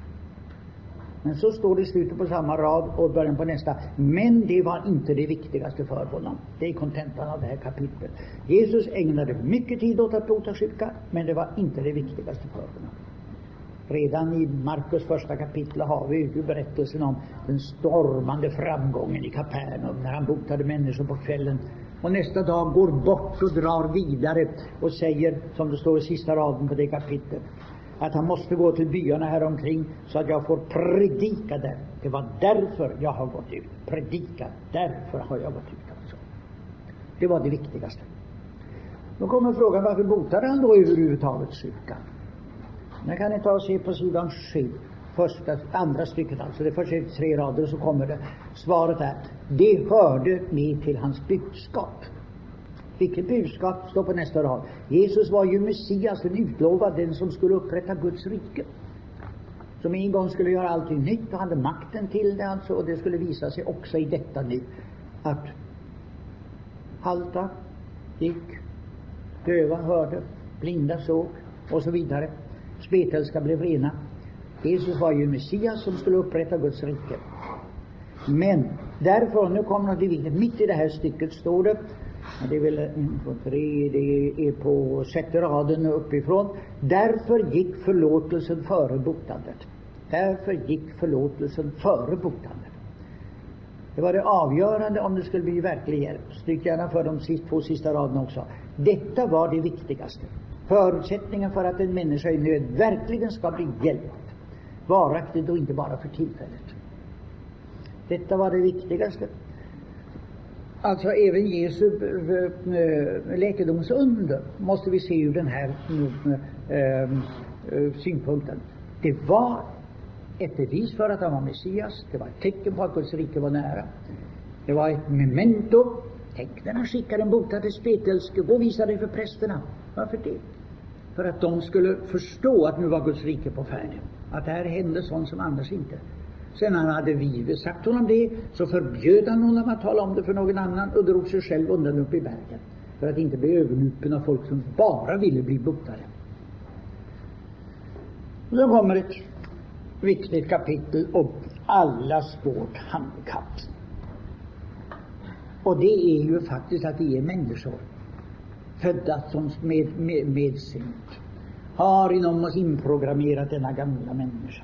[SPEAKER 1] Men så står det i slutet på samma rad och början på nästa. Men det var inte det viktigaste för honom. Det är kontentan av det här kapitlet. Jesus ägnade mycket tid åt att bota sjuka, men det var inte det viktigaste för honom. Redan i Markus första kapitel har vi ju berättelsen om den stormande framgången i Kapernaum när han botade människor på kvällen. Och nästa dag går bort och drar vidare och säger, som det står i sista raden på det kapitlet, att han måste gå till byarna här omkring så att jag får predika där. Det var därför jag har gått ut. Predika, därför har jag gått ut. Alltså. Det var det viktigaste. Då kommer frågan, varför botade han då överhuvudtaget sjuka? Nu kan ni ta och se på sidan sju. Första, andra stycket alltså. Det första är tre rader och så kommer det. Svaret är, det hörde med till hans budskap. Vilket budskap står på nästa rad? Jesus var ju Messias, den utlovade, den som skulle upprätta Guds rike. Som en gång skulle göra allting nytt och hade makten till det alltså. Och det skulle visa sig också i detta nu. Att halta gick, döva hörde, blinda såg och så vidare. Spetälska blev rena. Jesus var ju Messias som skulle upprätta Guds rike. Men därför, nu kommer det vidare, mitt i det här stycket står det, det är väl en, två, tre, det är på sjätte raden uppifrån. Därför gick förlåtelsen före botandet. Därför gick förlåtelsen före botandet. Det var det avgörande om det skulle bli verklig hjälp. Stryk gärna för de två sista raderna också. Detta var det viktigaste. Förutsättningen för att en människa i nöd verkligen ska bli hjälpt. Varaktigt och inte bara för tillfället. Detta var det viktigaste. Alltså även Jesu läkedomsunder måste vi se ur den här uh, synpunkten. Det var ett bevis för att han var Messias. Det var ett tecken på att Guds rike var nära. Det var ett memento. Tänk när han skickade en botad till spetälske, gå och visa det för prästerna. Varför det? För att de skulle förstå att nu var Guds rike på färd. Att det här hände sånt som annars inte. Sen han hade vi sagt honom det, så förbjöd han honom att tala om det för någon annan och drog sig själv undan upp i bergen. För att inte bli övernupen av folk som bara ville bli botade. Och så kommer ett viktigt kapitel om allas vårt handikapp. Och det är ju faktiskt att vi är människor. Födda som med, med, med synd. Har inom oss inprogrammerat denna gamla människa.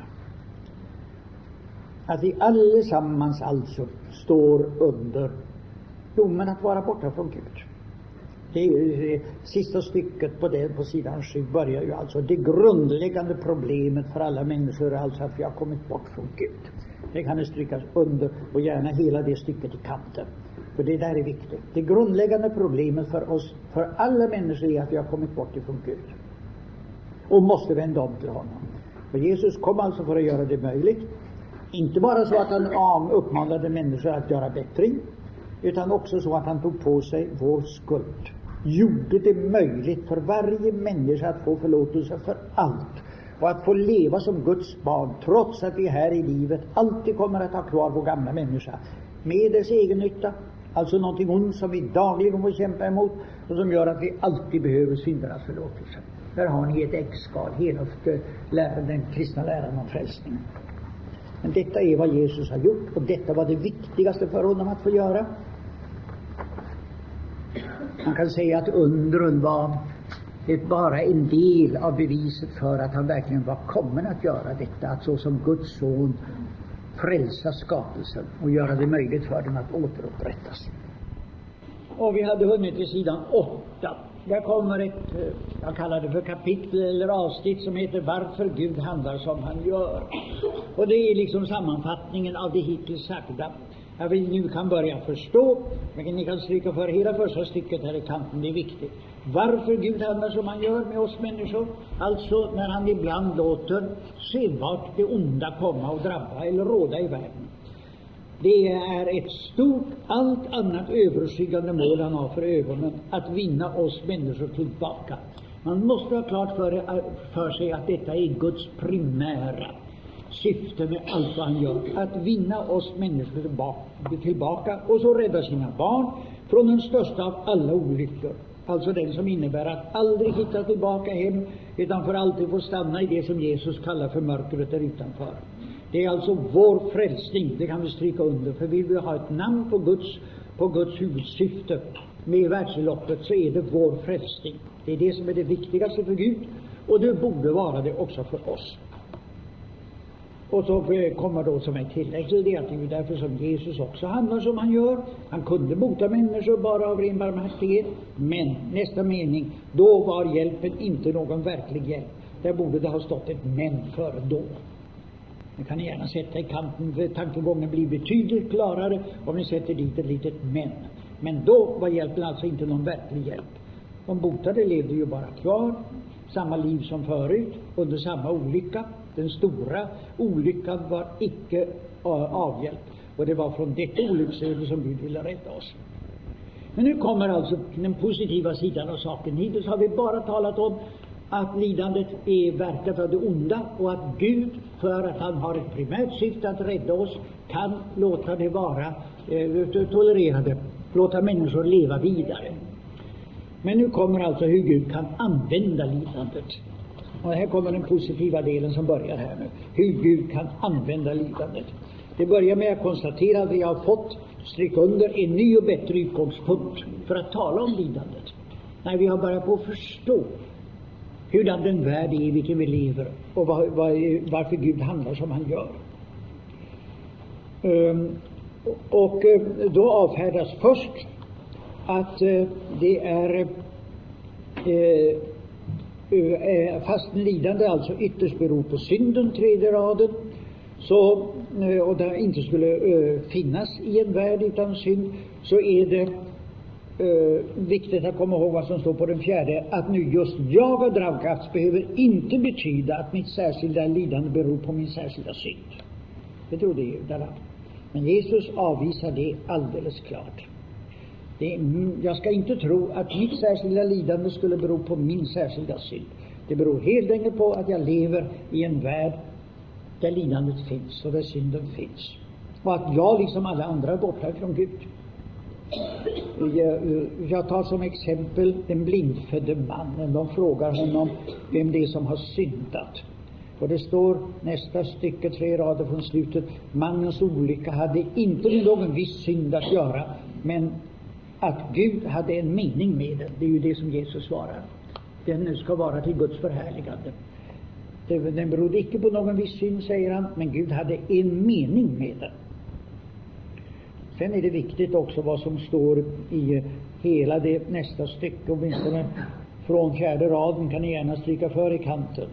[SPEAKER 1] Att vi allesammans alltså står under domen att vara borta från Gud. Det, är, det sista stycket på, det, på sidan sju börjar ju alltså. Det grundläggande problemet för alla människor är alltså att vi har kommit bort från Gud. Det kan det strykas under och gärna hela det stycket i kanten. För det där är viktigt. Det grundläggande problemet för oss, för alla människor, är att vi har kommit bort ifrån Gud. Och måste vända om till honom. Och Jesus kom alltså för att göra det möjligt. Inte bara så att han uppmanade människor att göra bättring, utan också så att han tog på sig vår skuld. Gjorde det möjligt för varje människa att få förlåtelse för allt. Och att få leva som Guds barn, trots att vi här i livet alltid kommer att ha kvar vår gamla människa. Med dess egen nytta. Alltså någonting ont som vi dagligen får kämpa emot. Och som gör att vi alltid behöver syndernas förlåtelse. Där har ni ett äggskal, hela läran, den kristna läran om frälsningen. Men detta är vad Jesus har gjort. Och detta var det viktigaste för honom att få göra. Man kan säga att undren var det bara en del av beviset för att han verkligen var kommen att göra detta. Att så som Guds son frälsa skapelsen och göra det möjligt för den att återupprättas. Och vi hade hunnit till sidan åtta. Där kommer ett, jag kallar det för kapitel eller avsnitt som heter Varför Gud handlar som han gör. Och det är liksom sammanfattningen av det hittills sagda. Jag vill nu kan börja förstå, men ni kan stryka för hela första stycket här i kanten, det är viktigt. Varför Gud handlar som han gör med oss människor. Alltså när han ibland låter skenbart det onda komma och drabba eller råda i världen. Det är ett stort, allt annat överskyggande mål han har för ögonen, att vinna oss människor tillbaka. Man måste ha klart för, för sig att detta är Guds primära syfte med allt vad han gör. Att vinna oss människor tillbaka, tillbaka och så rädda sina barn från den största av alla olyckor. Alltså den som innebär att aldrig hitta tillbaka hem, utan för alltid få stanna i det som Jesus kallar för mörkret där utanför. Det är alltså vår frälsning, det kan vi stryka under. För vill vi ha ett namn på Guds, på Guds huvudsyfte med världsloppet, så är det vår frälsning. Det är det som är det viktigaste för Gud, och det borde vara det också för oss. Och så kommer då som ett tillägg till det att det är därför som Jesus också handlar som han gör. Han kunde bota människor bara av ren barmhärtighet. Men nästa mening, då var hjälpen inte någon verklig hjälp. Där borde det ha stått ett men före då. Det kan ni gärna sätta i kanten, för tankegången blir betydligt klarare om ni sätter dit ett litet men. Men då var hjälpen alltså inte någon verklig hjälp. De botade levde ju bara kvar, samma liv som förut, under samma olycka. Den stora olyckan var icke avhjälpt. Och det var från detta olycksöde som Gud ville rädda oss. Men nu kommer alltså den positiva sidan av saken. Hittills har vi bara talat om att lidandet är verkat av det onda, och att Gud, för att han har ett primärt syfte att rädda oss, kan låta det vara eh, tolererade, låta människor leva vidare. Men nu kommer alltså hur Gud kan använda lidandet. Och här kommer den positiva delen som börjar här nu. Hur Gud kan använda lidandet. Det börjar med att konstatera att vi har fått stryka under en ny och bättre utgångspunkt för att tala om lidandet. När vi har börjat på att förstå hur den värld är i vilken vi lever, och var, var, varför Gud handlar som han gör. Um, och då avfärdas först att uh, det är uh, uh, fast lidande alltså ytterst beror på synden, tredje raden, så, uh, och det inte skulle uh, finnas i en värld utan synd, så är det Uh, viktigt att komma ihåg vad som står på den fjärde, att nu just jag har drabbats behöver inte betyda att mitt särskilda lidande beror på min särskilda synd. Det trodde judarna. Men Jesus avvisar det alldeles klart. Det, jag ska inte tro att mitt särskilda lidande skulle bero på min särskilda synd. Det beror helt enkelt på att jag lever i en värld där lidandet finns och där synden finns. Och att jag liksom alla andra är borta från Gud. Jag, jag tar som exempel den blindfödde mannen. De frågar honom vem det är som har syndat. Och det står nästa stycke, tre rader från slutet: mannens olycka hade inte med någon viss synd att göra, men att Gud hade en mening med den. Det är ju det som Jesus svarar. Den ska vara till Guds förhärligande. Den berodde inte på någon viss synd, säger han, men Gud hade en mening med den. Sen är det viktigt också vad som står i hela det nästa stycke, åtminstone från fjärde raden kan ni gärna stryka för i kanten.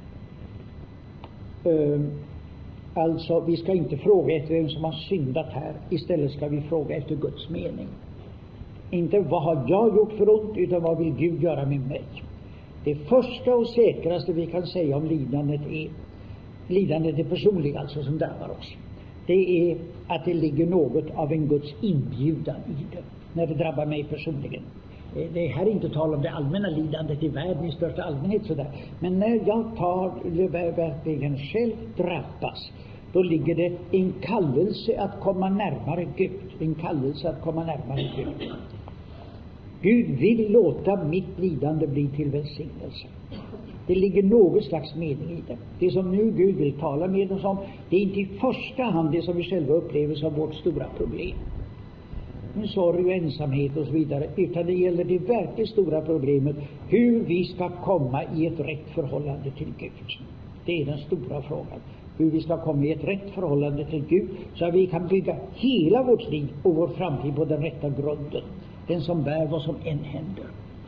[SPEAKER 1] Uh, alltså, vi ska inte fråga efter vem som har syndat här. Istället ska vi fråga efter Guds mening. Inte vad har jag gjort för ont, utan vad vill Gud göra med mig. Det första och säkraste vi kan säga om lidandet är lidandet är personligt, alltså som drabbar oss. Det är att det ligger något av en Guds inbjudan i det, när det drabbar mig personligen. Det är här inte tal om det allmänna lidandet i världen i största allmänhet sådär. Men när jag tar verkligen själv drabbas, då ligger det en kallelse att komma närmare Gud. En kallelse att komma närmare Gud. Gud vill låta mitt lidande bli till välsignelse. Det ligger något slags mening i det. Det som nu Gud vill tala med oss om, det är inte i första hand det som vi själva upplever som vårt stora problem. Med sorg och ensamhet och så vidare. Utan det gäller det verkligt stora problemet, hur vi ska komma i ett rätt förhållande till Gud. Det är den stora frågan. Hur vi ska komma i ett rätt förhållande till Gud, så att vi kan bygga hela vårt liv och vår framtid på den rätta grunden. Den som bär vad som än händer.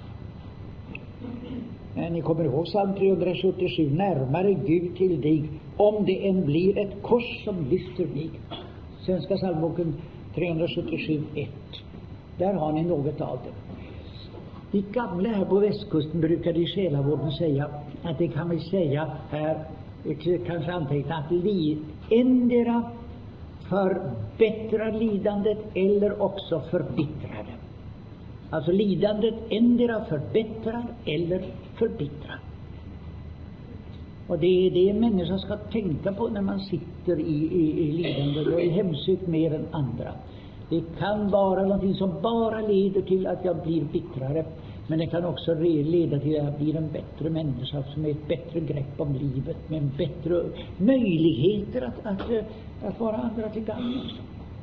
[SPEAKER 1] Men ni kommer ihåg psalm trehundrasjuttiosju, närmare Gud till dig, om det än blir ett kors som lyfter mig. Svenska psalmboken trehundrasjuttiosju ett. Där har ni något av det. De gamla här på västkusten brukade i själavården säga att det kan vi säga här, kanske anteckna att li, endera förbättrar lidandet eller också förbittrar det. Alltså lidandet endera förbättrar eller förbittrar. Och det är det människan ska tänka på när man sitter i, i, i lidandet och är hemsökt mer än andra. Det kan vara någonting som bara leder till att jag blir bittrare, men det kan också leda till att jag blir en bättre människa som har ett bättre grepp om livet, med bättre möjligheter att, att, att vara andra till gagn också.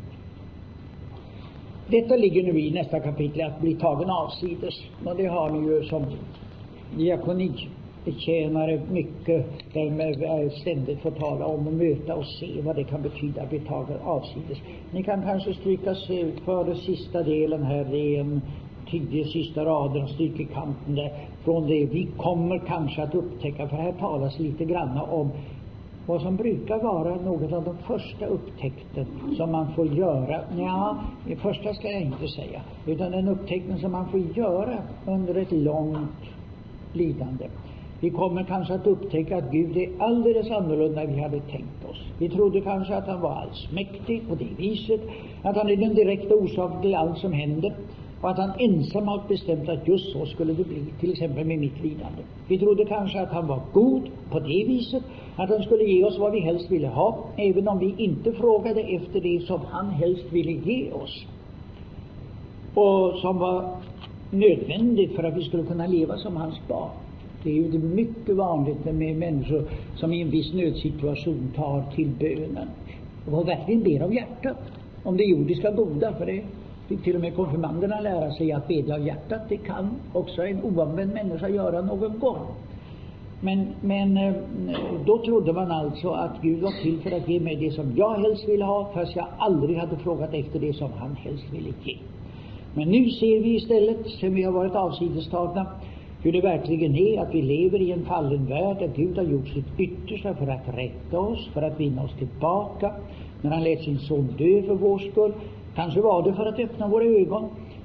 [SPEAKER 1] Detta ligger nu i nästa kapitel, att bli tagen avsides. Och det har ni ju som diakonitjänare mycket där med ständigt får tala om och möta och se vad det kan betyda att bli tagen avsides. Ni kan kanske stryka för den sista delen här, det är en tio sista raden, stryk i kanten där, från det vi kommer kanske att upptäcka, för här talas lite grann om vad som brukar vara något av de första upptäckten som man får göra. Ja, det första ska jag inte säga, utan den upptäckten som man får göra under ett långt lidande. Vi kommer kanske att upptäcka att Gud är alldeles annorlunda än vi hade tänkt oss. Vi trodde kanske att han var allsmäktig på det viset, att han är den direkta orsaken till allt som händer, och att han ensam har bestämt att just så skulle det bli, till exempel med mitt lidande. Vi trodde kanske att han var god på det viset, att han skulle ge oss vad vi helst ville ha, även om vi inte frågade efter det som han helst ville ge oss, och som var nödvändigt för att vi skulle kunna leva som hans barn. Det är ju det mycket vanligt med människor som i en viss nödsituation tar till bönen och verkligen ber av hjärtat om det jordiska goda, för det fick till och med konfirmanderna lära sig att bedja av hjärtat. Det kan också en oanvänd människa göra någon gång. Men, men då trodde man alltså att Gud var till för att ge mig det som jag helst ville ha, fast jag aldrig hade frågat efter det som han helst ville ge. Men nu ser vi istället, sen vi har varit avsidestagna, hur det verkligen är att vi lever i en fallen värld, där Gud har gjort sitt yttersta för att rätta oss, för att vinna oss tillbaka. När han lät sin son dö för vår skull, kanske var det för att öppna våra ögon,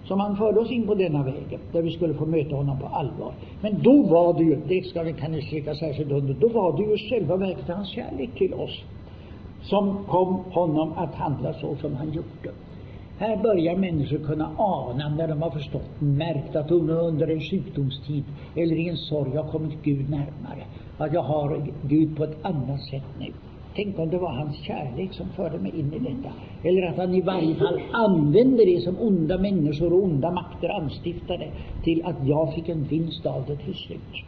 [SPEAKER 1] som han förde oss in på denna vägen, där vi skulle få möta honom på allvar. Men då var det ju, det ska vi kan ni stryka särskilt under, då var det ju själva verket hans kärlek till oss som kom honom att handla så som han gjorde. Här börjar människor kunna ana, när de har förstått, märkt att under en sjukdomstid eller i en sorg har kommit Gud närmare, att jag har Gud på ett annat sätt nu. Tänk om det var hans kärlek som förde mig in i detta, eller att han i varje fall använde det som onda människor och onda makter anstiftade till att jag fick en vinst av det till slut.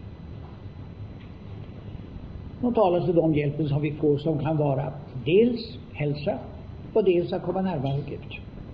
[SPEAKER 1] Nu talas det om hjälpen som vi får, som kan vara dels hälsa och dels att komma närmare Gud.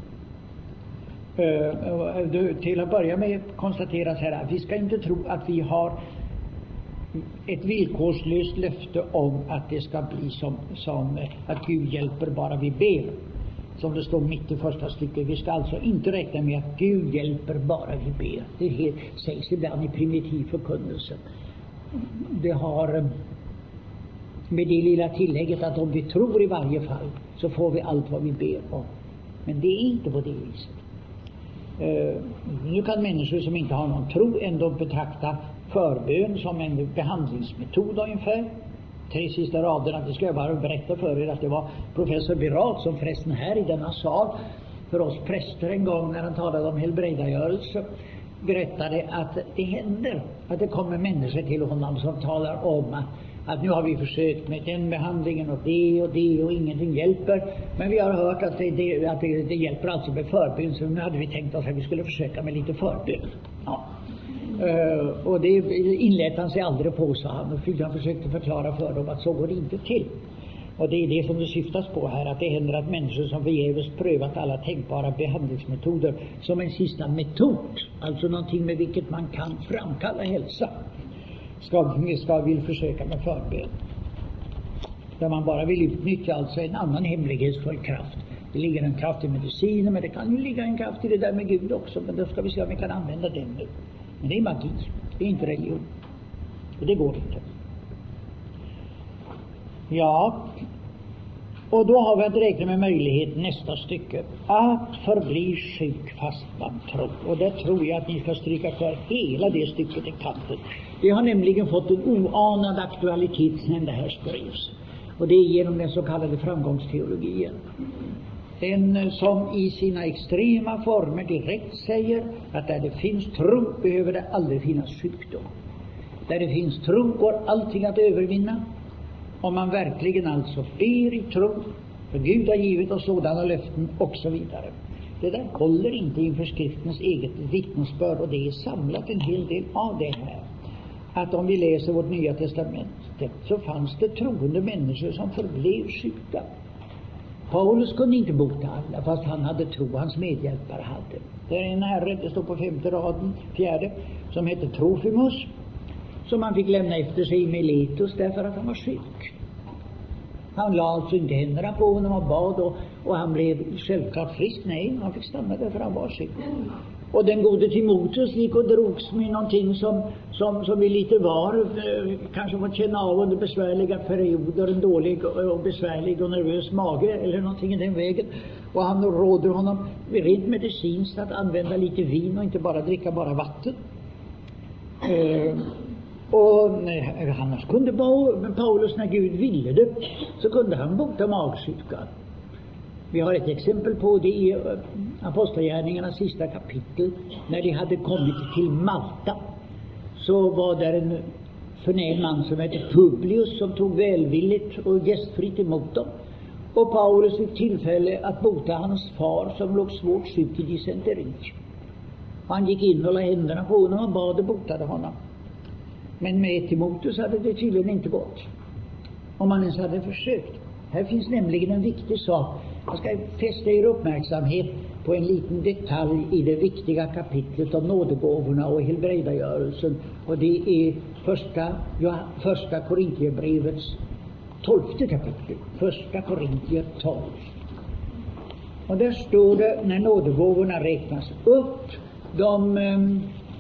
[SPEAKER 1] Uh, till att börja med konstateras här att vi ska inte tro att vi har ett villkorslöst löfte om att det ska bli som, som att Gud hjälper bara vi ber, som det står mitt i första stycket. Vi ska alltså inte räkna med att Gud hjälper bara vi ber. Det helt, sägs ibland i primitiv förkunnelse. Det har med det lilla tillägget att om vi tror i varje fall så får vi allt vad vi ber om. Men det är inte på det viset. Uh, nu kan människor som inte har någon tro ändå betrakta förbön som en behandlingsmetod ungefär. Tre sista raderna, det ska jag bara berätta för er att det var professor Birat som förresten här i denna sal för oss präster en gång när han talade om helbrägdagörelse berättade att det händer att det kommer människor till honom som talar om att att nu har vi försökt med den behandlingen och det och det och ingenting hjälper, men vi har hört att det, det, att det, det hjälper alltså med förbön, så nu hade vi tänkt oss att vi skulle försöka med lite förbön. Ja. Uh, och det inlät han sig aldrig på, sa han, och han försökte förklara för dem att så går det inte till. Och det är det som det syftas på här, att det händer att människor som förgäves prövat alla tänkbara behandlingsmetoder som en sista metod, alltså någonting med vilket man kan framkalla hälsa, ska, ska vill försöka med förbön. Där man bara vill utnyttja alltså en annan hemlighetsfull kraft. Det ligger en kraft i medicinen, men det kan ju ligga en kraft i det där med Gud också, men då ska vi se om vi kan använda den nu. Men det är magi, det är inte religion. Och det går inte. Ja, och då har vi att räkna med möjlighet nästa stycke. Att förbli sjuk fast man tror. Och där tror jag att ni ska stryka kvar hela det stycket i kanten. Det har nämligen fått en oanad aktualitet sedan det här skrevs. Och det är genom den så kallade framgångsteologin. Den som i sina extrema former direkt säger att där det finns tro behöver det aldrig finnas sjukdom. Där det finns tro går allting att övervinna. Om man verkligen alltså ber i tro, för Gud har givit oss sådana löften och så vidare. Det där håller inte inför skriftens eget vittnesbörd, och det är samlat en hel del av det här. Att om vi läser vårt Nya Testamente så fanns det troende människor som förblev sjuka. Paulus kunde inte bota alla, fast han hade tro, hans medhjälpare hade. Det är en herre, det står på femte raden, fjärde, som heter Trofimus, som han fick lämna efter sig i Miletus därför att han var sjuk. Han la alltså inte händerna på honom och bad, och, och han blev självklart frisk. Nej, han fick stanna därför han var sjuk. Och den gode Timoteus gick och drogs med någonting som, som, som vi lite var eh, kanske fått känna av under besvärliga perioder, en dålig och besvärlig och nervös mage eller någonting i den vägen. Och han råder honom rent medicinskt att använda lite vin och inte bara dricka bara vatten. Eh, och eh, annars kunde Paulus, när Gud ville det, så kunde han bota magsjuka. Vi har ett exempel på det i Apostlagärningarnas sista kapitel. När de hade kommit till Malta så var där en förnäm man som hette Publius som tog välvilligt och gästfritt emot dem. Och Paulus fick tillfälle att bota hans far som låg svårt sjuk i dysenteri. Han gick in och la händerna på honom och bad och botade honom. Men med Timoteus hade det tydligen inte gått, om man ens hade försökt. Här finns nämligen en viktig sak. Jag ska fästa er uppmärksamhet på en liten detalj i det viktiga kapitlet om nådegåvorna och helbrägdagörelsen. Och det är första, ja, första Korintierbrevets tolfte kapitel. Första Korintier tolv. Och där står det, när nådegåvorna räknas upp, de um,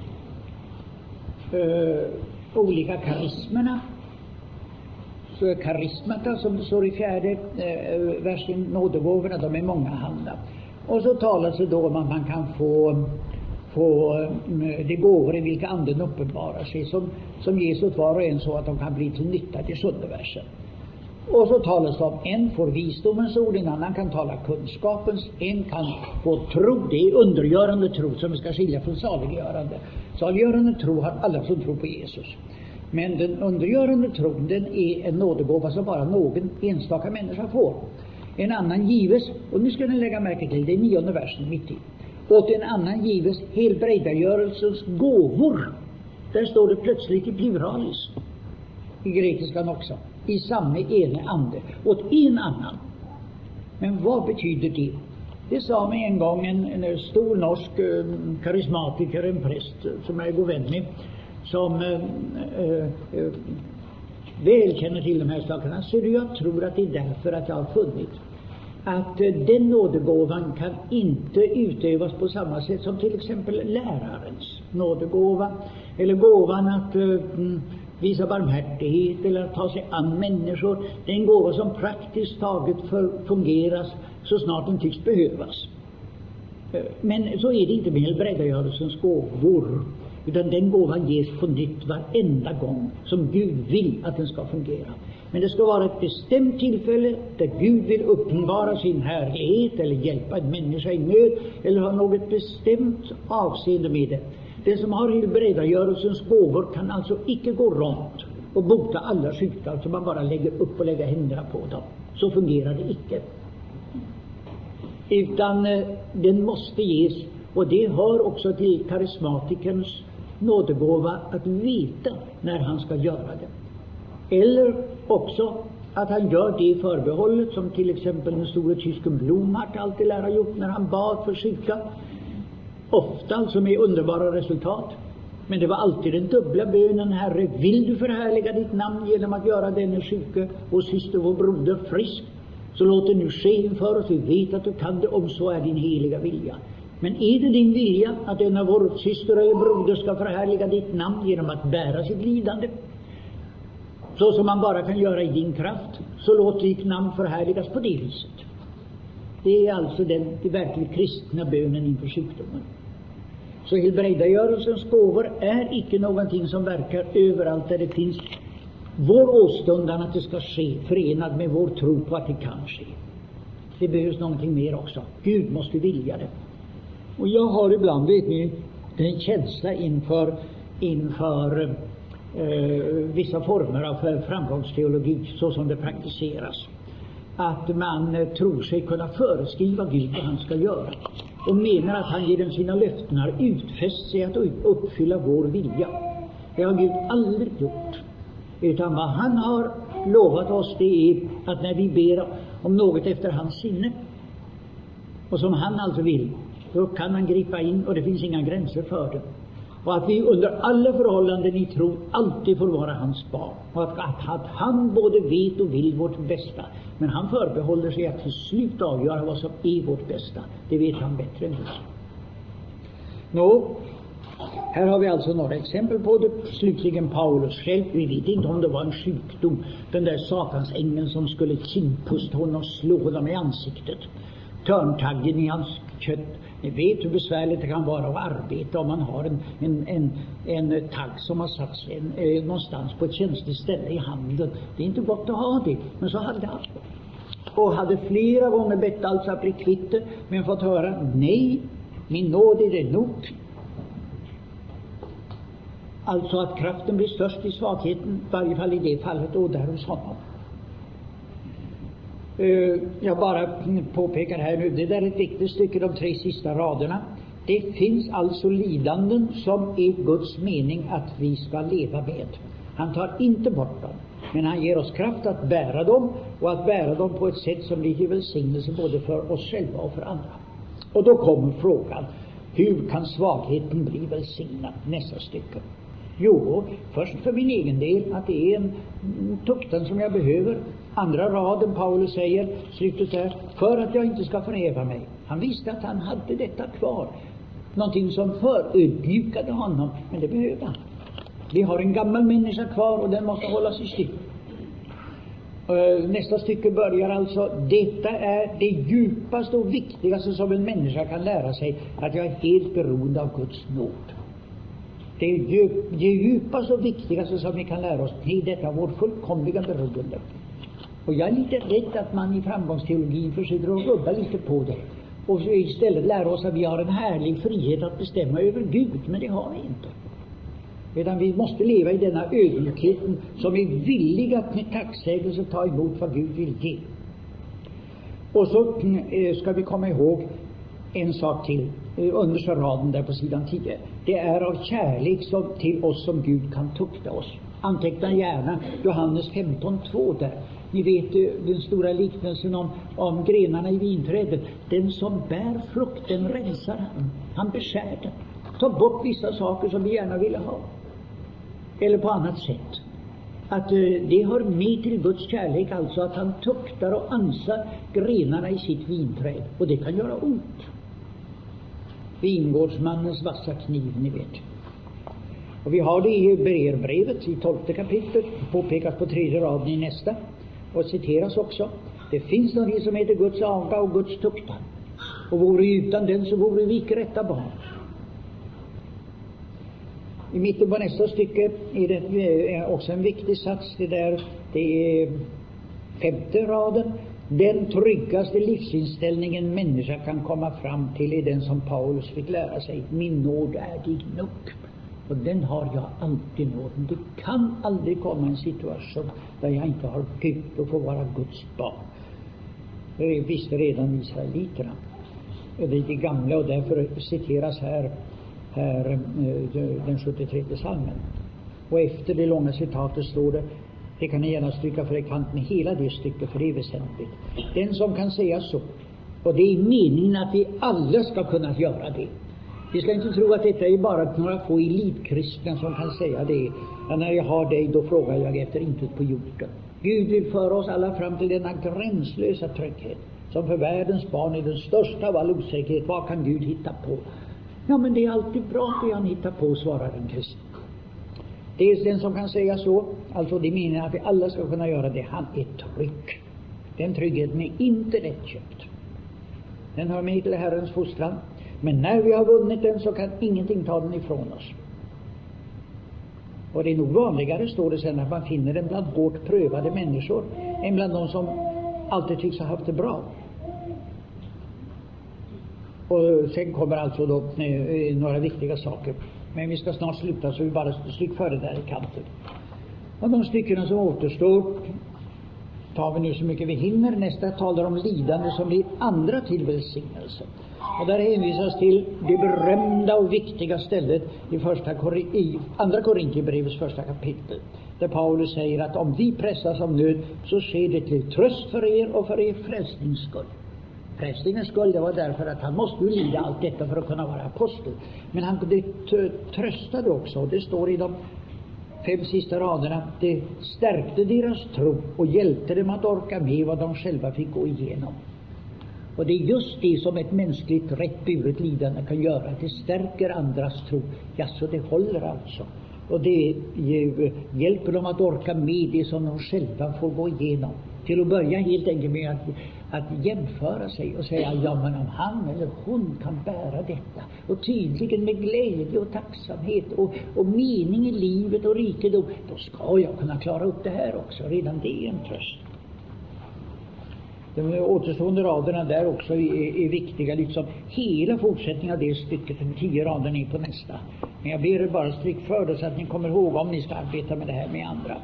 [SPEAKER 1] uh, olika karismerna, så är karismata, som det står i fjärde eh, versen, nådegåvorna, de är många handa. Och så talas det då om att man kan få få eh, de gåvor i vilka anden uppenbarar sig, som, som ges åt var och en så att de kan bli till nytta, till sjunde versen. Och så talas det om en får visdomens ord, en annan kan tala kunskapens, en kan få tro. Det är undergörande tro som vi ska skilja från saliggörande. Saliggörande tro har alla som tror på Jesus. Men den undergörande tron, den är en nådegåva som bara någon enstaka människa får. En annan gives, och nu ska ni lägga märke till det är nionde versen mitt i. Åt en annan gives helbrägdagörelsens gåvor. Där står det plötsligt i pluralis. I grekiskan också. I samma ene ande. Åt en annan. Men vad betyder det? Det sa mig en gång en, en stor norsk eh, karismatiker, en präst som jag är god vän med, som eh, eh, eh, väl känner till de här sakerna. Så jag tror att det är därför att jag har funnit att eh, den nådegåvan kan inte utövas på samma sätt som till exempel lärarens nådegåva, eller gåvan att eh, visa barmhärtighet eller att ta sig an människor. Det är en gåva som praktiskt taget för, fungeras så snart den tycks behövas. Men så är det inte med helbrägdagörelsens gåvor, utan den gåvan ges på nytt varenda gång som Gud vill att den ska fungera. Men det ska vara ett bestämt tillfälle där Gud vill uppenbara sin härlighet eller hjälpa en människa i nöd eller ha något bestämt avseende med det. Den som har helbrägdagörelsens gåvor kan alltså icke gå runt och bota alla sjukdomar som man bara lägger upp och lägger händerna på dem. Så fungerar det icke. Utan eh, den måste ges, och det hör också till karismatikerns nådegåva att veta när han ska göra det. Eller också att han gör det förbehållet som till exempel den store tysken Blomhardt alltid lär ha gjort när han bad för sjuka. Ofta alltså med underbara resultat. Men det var alltid den dubbla bönen: Herre, vill du förhärliga ditt namn genom att göra denne sjuke och syster och broder frisk, så låt det nu ske inför oss. Vi vet att du kan det, om så är din heliga vilja. Men är det din vilja att denna vår syster eller broder ska förhärliga ditt namn genom att bära sitt lidande, så som man bara kan göra i din kraft, så låt ditt namn förhärligas på det viset. Det är alltså den, den verkligt kristna bönen inför sjukdomen. Så helbrägdagörelsens gåvor är icke någonting som verkar överallt där det finns vår åstundan att det ska ske, förenad med vår tro på att det kan ske. Det behövs någonting mer också. Gud måste vilja det. Och jag har ibland, vet ni, en känsla inför, inför eh, vissa former av framgångsteologi så som det praktiseras. Att man eh, tror sig kunna föreskriva Gud vad han ska göra, och menar att han genom sina löften har utfäst sig att uppfylla vår vilja. Det har Gud aldrig gjort. Utan vad han har lovat oss, det är att när vi ber om något efter hans sinne, och som han alltså vill, då kan han gripa in, och det finns inga gränser för det. Och att vi under alla förhållanden i tro alltid får vara hans barn. Och att, att, att han både vet och vill vårt bästa. Men han förbehåller sig att till slut avgöra vad som är vårt bästa. Det vet han bättre än vi. Nå, här har vi alltså några exempel på det. Slutligen Paulus själv. Vi vet inte om det var en sjukdom. Den där satans ängeln som skulle kindpusta honom och slå honom i ansiktet. Törntaggen i hans kött. Ni vet hur besvärligt det kan vara att arbeta om man har en, en, en, en tagg som har satts en, eh, någonstans på ett känsligt ställe i handen. Det är inte gott att ha det, men så hade han. Och hade flera gånger bett alltså att bli kvitt det, men fått höra: nej, min nåd är det nog. Alltså att kraften blir störst i svagheten, i varje fall i det fallet, och där hos honom. Uh, jag bara påpekar här nu, det där är ett viktigt stycke, de tre sista raderna. Det finns alltså lidanden som är Guds mening att vi ska leva med. Han tar inte bort dem, men han ger oss kraft att bära dem, och att bära dem på ett sätt som blir till välsignelse både för oss själva och för andra. Och då kommer frågan: hur kan svagheten bli välsignad? Nästa stycke. Jo, först för min egen del, att det är en tuktan som jag behöver. Andra raden, Paulus säger, slutet där, för att jag inte ska förhäva mig. Han visste att han hade detta kvar. Någonting som förödmjukade honom, men det behövde han. Vi har en gammal människa kvar, och den måste hållas i styr. Nästa stycke börjar alltså: detta är det djupaste och viktigaste som en människa kan lära sig, att jag är helt beroende av Guds nåd. Det, djup, det djupaste och viktigaste som vi kan lära oss är detta, vår fullkomliga beroende. Och jag är lite rädd att man i framgångsteologin försöker att rubba lite på det och istället lära oss att vi har en härlig frihet att bestämma över Gud, men det har vi inte. Utan vi måste leva i denna ödmjukheten som är villig att med tacksägelse ta emot vad Gud vill ge. Och så ska vi komma ihåg en sak till under så raden där på sidan tio. Det är av kärlek som, till oss som Gud kan tukta oss. Anteckna gärna Johannes femton två där. Ni vet den stora liknelsen om, om grenarna i vinträdet. Den som bär frukt, den rensar han. Han beskär den. Ta bort vissa saker som vi gärna ville ha. Eller på annat sätt. Att eh, det hör med till Guds kärlek, alltså att han tuktar och ansar grenarna i sitt vinträd. Och det kan göra ont. Vingårdsmannens vassa kniv, ni vet. Och vi har det i Hebreerbrevet i tolfte kapitlet, påpekas på tredje raden i nästa, och citeras också. Det finns något som heter Guds aga och Guds tuktan. Och vore utan den så vore vi icke rätta barn. I mitten på nästa stycke är det också en viktig sats. Det där, det är femte raden. Den tryggaste livsinställningen människa kan komma fram till är den som Paulus fick lära sig. Min nåd är dig nog. Och den har jag alltid nåden. Det kan aldrig komma en situation där jag inte har Gud och får vara Guds barn. Det visste redan israeliterna. Det är det gamla, och därför citeras här här den sjuttiotredje psalmen. Och efter det långa citatet står det, det kan ni gärna stryka för i kanten, hela det stycket, för det är väsentligt. Den som kan säga så, och det är meningen att vi alla ska kunna göra det. Vi ska inte tro att detta är bara några få elitkristna som kan säga det. Ja, när jag har dig, då frågar jag efter intet på jorden. Gud vill föra oss alla fram till denna gränslösa trygghet, som för världens barn är den största av all osäkerhet. Vad kan Gud hitta på? Ja, men det är alltid bra det han hittar på, svarar en kristen. Det är den som kan säga så, alltså det menar att vi alla ska kunna göra det. Han är trygg. Den tryggheten är inte lättköpt. Den hör med till Herrens fostran. Men när vi har vunnit den så kan ingenting ta den ifrån oss. Och det är nog vanligare, står det sen, att man finner den bland hårt prövade människor än bland de som alltid tycks ha haft det bra. Och sen kommer alltså då eh, några viktiga saker. Men vi ska snart sluta, så vi bara stryk för det där i kanten. Och de styckena som återstår tar vi nu så mycket vi hinner. Nästa talar om lidande som blir andra till välsignelse. Och där hänvisas till det berömda och viktiga stället i, första, i andra Korintierbrevets första kapitel, där Paulus säger att om vi pressas av nöd så sker det till tröst för er och för er frälsnings skull. Frälsningens skull, det var därför att han måste ju lida allt detta för att kunna vara apostel. Men han tröstade också, och det står i de fem sista raderna, det stärkte deras tro och hjälpte dem att orka med vad de själva fick gå igenom. Och det är just det som ett mänskligt rätt buret lidande kan göra. Det stärker andras tro. Ja, så det håller alltså. Och det hjälper dem att orka med det som de själva får gå igenom. Till att börja helt enkelt med att, att jämföra sig och säga, ja men om han eller hon kan bära detta, och tydligen med glädje och tacksamhet och, och mening i livet och rikedom, då ska jag kunna klara upp det här också. Redan det är en tröst. De återstående raderna där också är, är viktiga, liksom hela fortsättningen av det stycket, de tio raderna är på nästa. Men jag ber er bara stryk för det så att ni kommer ihåg om ni ska arbeta med det här med andra.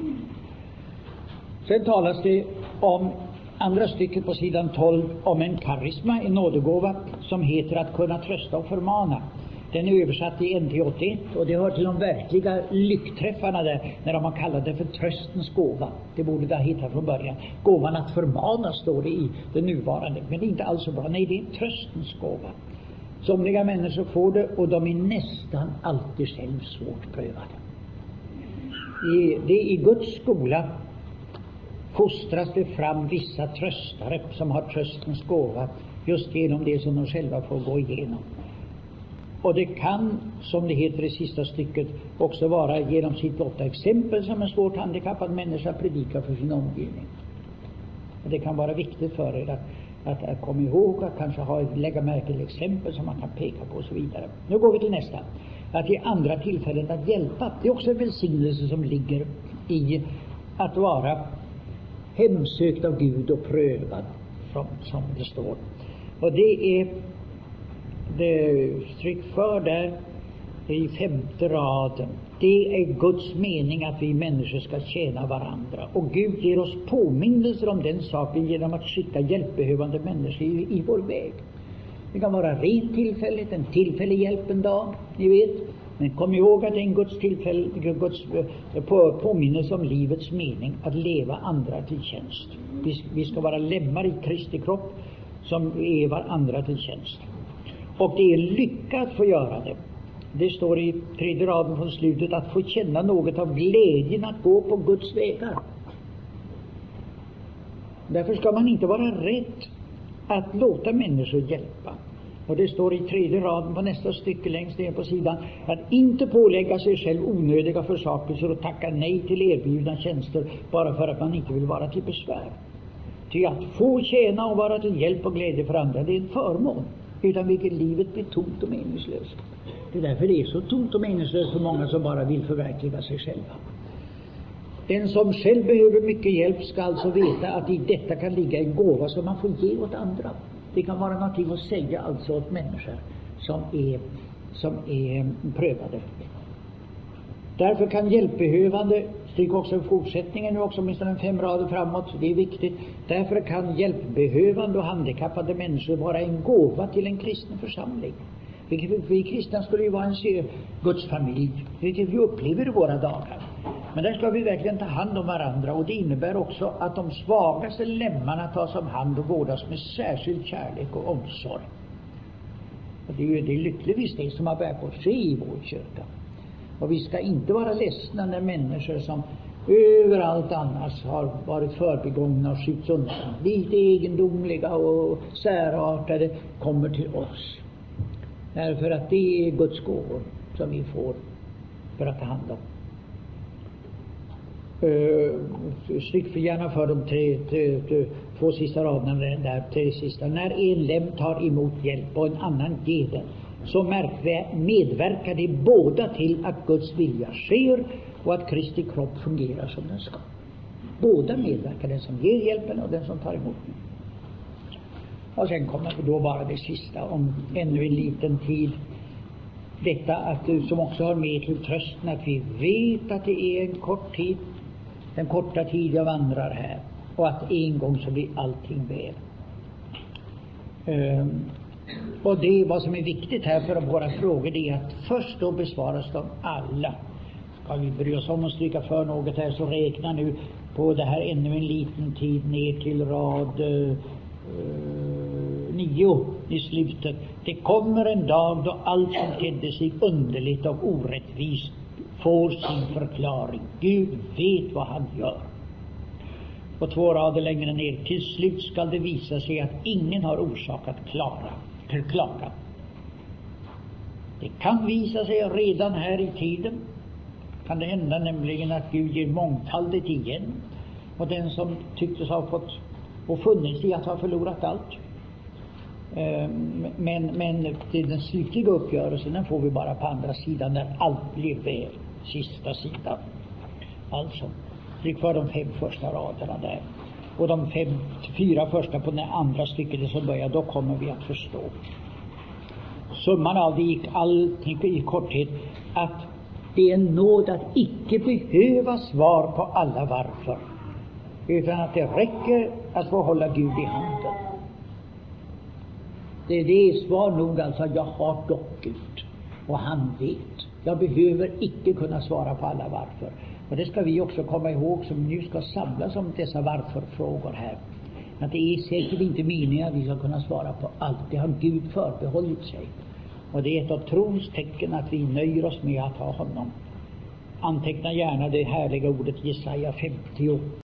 [SPEAKER 1] Sen talas det om andra stycket på sidan tolv om en karisma, en nådegåva som heter att kunna trösta och förmana. Den är översatt i N T åttioett, och det hör till de verkliga lyckträffarna där, när de har kallat det för tröstens gåva. Det borde det ha hittat från början. Gåvan att förmana står det i det nuvarande, men det är inte alls så bra. Nej, det är tröstens gåva. Somliga människor får det, och de är nästan alltid själv svårt prövade. I, det är i Guds skola fostras det fram vissa tröstare som har tröstens gåva just genom det som de själva får gå igenom. Och det kan, som det heter i sista stycket, också vara genom sitt blotta exempel som en svårt handikappad människa predikar för sin omgivning. Och det kan vara viktigt för er att, att, att komma ihåg, att kanske ha ett, lägga märke till exempel som man kan peka på och så vidare. Nu går vi till nästa. Att ge andra tillfällen att hjälpa. Det är också en välsignelse som ligger i att vara hemsökt av Gud och prövad, som, som det står. Och det är det stryk för där i femte raden. Det är Guds mening att vi människor ska tjäna varandra. Och Gud ger oss påminnelser om den saken genom att skicka hjälpbehövande människor i, i vår väg. Det kan vara rent tillfälligt, en tillfällig hjälp en dag, ni vet. Men kom ihåg att det är en Guds, tillfälle, Guds på, påminnelse om livets mening att leva andra till tjänst. Vi, vi ska vara lemmar i Kristi kropp som är varandra till tjänst. Och det är lycka att få göra det. Det står i tredje raden från slutet att få känna något av glädjen att gå på Guds vägar. Därför ska man inte vara rädd att låta människor hjälpa. Och det står i tredje raden på nästa stycke längst ner på sidan att inte pålägga sig själv onödiga försakelser och tacka nej till erbjudna tjänster bara för att man inte vill vara till besvär. Ty att få tjäna och vara till hjälp och glädje för andra, det är en förmån, utan vilket livet blir tomt och meningslöst. Det är därför det är så tomt och meningslöst för många som bara vill förverkliga sig själva. Den som själv behöver mycket hjälp ska alltså veta att i detta kan ligga en gåva som man får ge åt andra. Det kan vara någonting att säga alltså åt människor som är, som är prövade. Därför kan hjälpbehövande, stryk också i fortsättningen nu också minst en fem rader framåt, det är viktigt. Därför kan hjälpbehövande och handikappade människor vara en gåva till en kristen församling. Vilket vi kristna skulle ju vara en Guds familj, vilket vi upplever i våra dagar. Men där ska vi verkligen ta hand om varandra, och det innebär också att de svagaste lemmarna tas om hand och vårdas med särskild kärlek och omsorg. Och det är ju det är lyckligtvis det som har börjat på ske i vår kyrka. Och vi ska inte vara ledsna när människor som överallt annars har varit förbigångna och skjuts undan, lite egendomliga och särartade, kommer till oss. Därför att det är Guds gåvor som vi får för att ta hand om. Uh, Stryk för gärna för de tre, tre, tre, två sista raderna där, tre sista. När en lem tar emot hjälp och en annan ger den, så medverkar de båda till att Guds vilja sker och att Kristi kropp fungerar som den ska. Båda medverkar, den som ger hjälpen och den som tar emot den. Och sen kommer vi då bara det sista om ännu en liten tid. Detta att du som också har med till trösten att vi vet att det är en kort tid, den korta tid jag vandrar här, och att en gång så blir allting väl. Um, och det är vad som är viktigt här för våra frågor, det är att först då besvaras de alla. Ska vi bry oss om att stryka för något här, så räkna nu på det här ännu en liten tid ner till rad uh, nio i slutet. Det kommer en dag då allt som tedde sig underligt och orättvist får sin förklaring. Gud vet vad han gör. Och två rader längre ner, till slut skall det visa sig att ingen har orsak att klara, till klaga. Det kan visa sig redan här i tiden, kan det hända nämligen att Gud ger mångfaldigt igen, och den som tycktes ha fått och funnits i att ha förlorat allt. Men, men till den slutliga uppgörelsen, den får vi bara på andra sidan, när allt blir väl. Sista sidan. Alltså, tryck för de fem första raderna där. Och de fem, fyra första på den andra stycket som börjar, då kommer vi att förstå. Summan av det gick allt i korthet att det är en nåd att icke behöva svar på alla varför, utan att det räcker att få hålla Gud i handen. Det är det svar nog, alltså att jag har dock Gud och han vet. Jag behöver icke kunna svara på alla varför. Och det ska vi också komma ihåg som nu ska samlas om dessa varför-frågor här. Att det är säkert inte meningen att vi ska kunna svara på allt. Det har Gud förbehållit sig. Och det är ett av trons tecken att vi nöjer oss med att ha honom. Anteckna gärna det härliga ordet Jesaja femtio.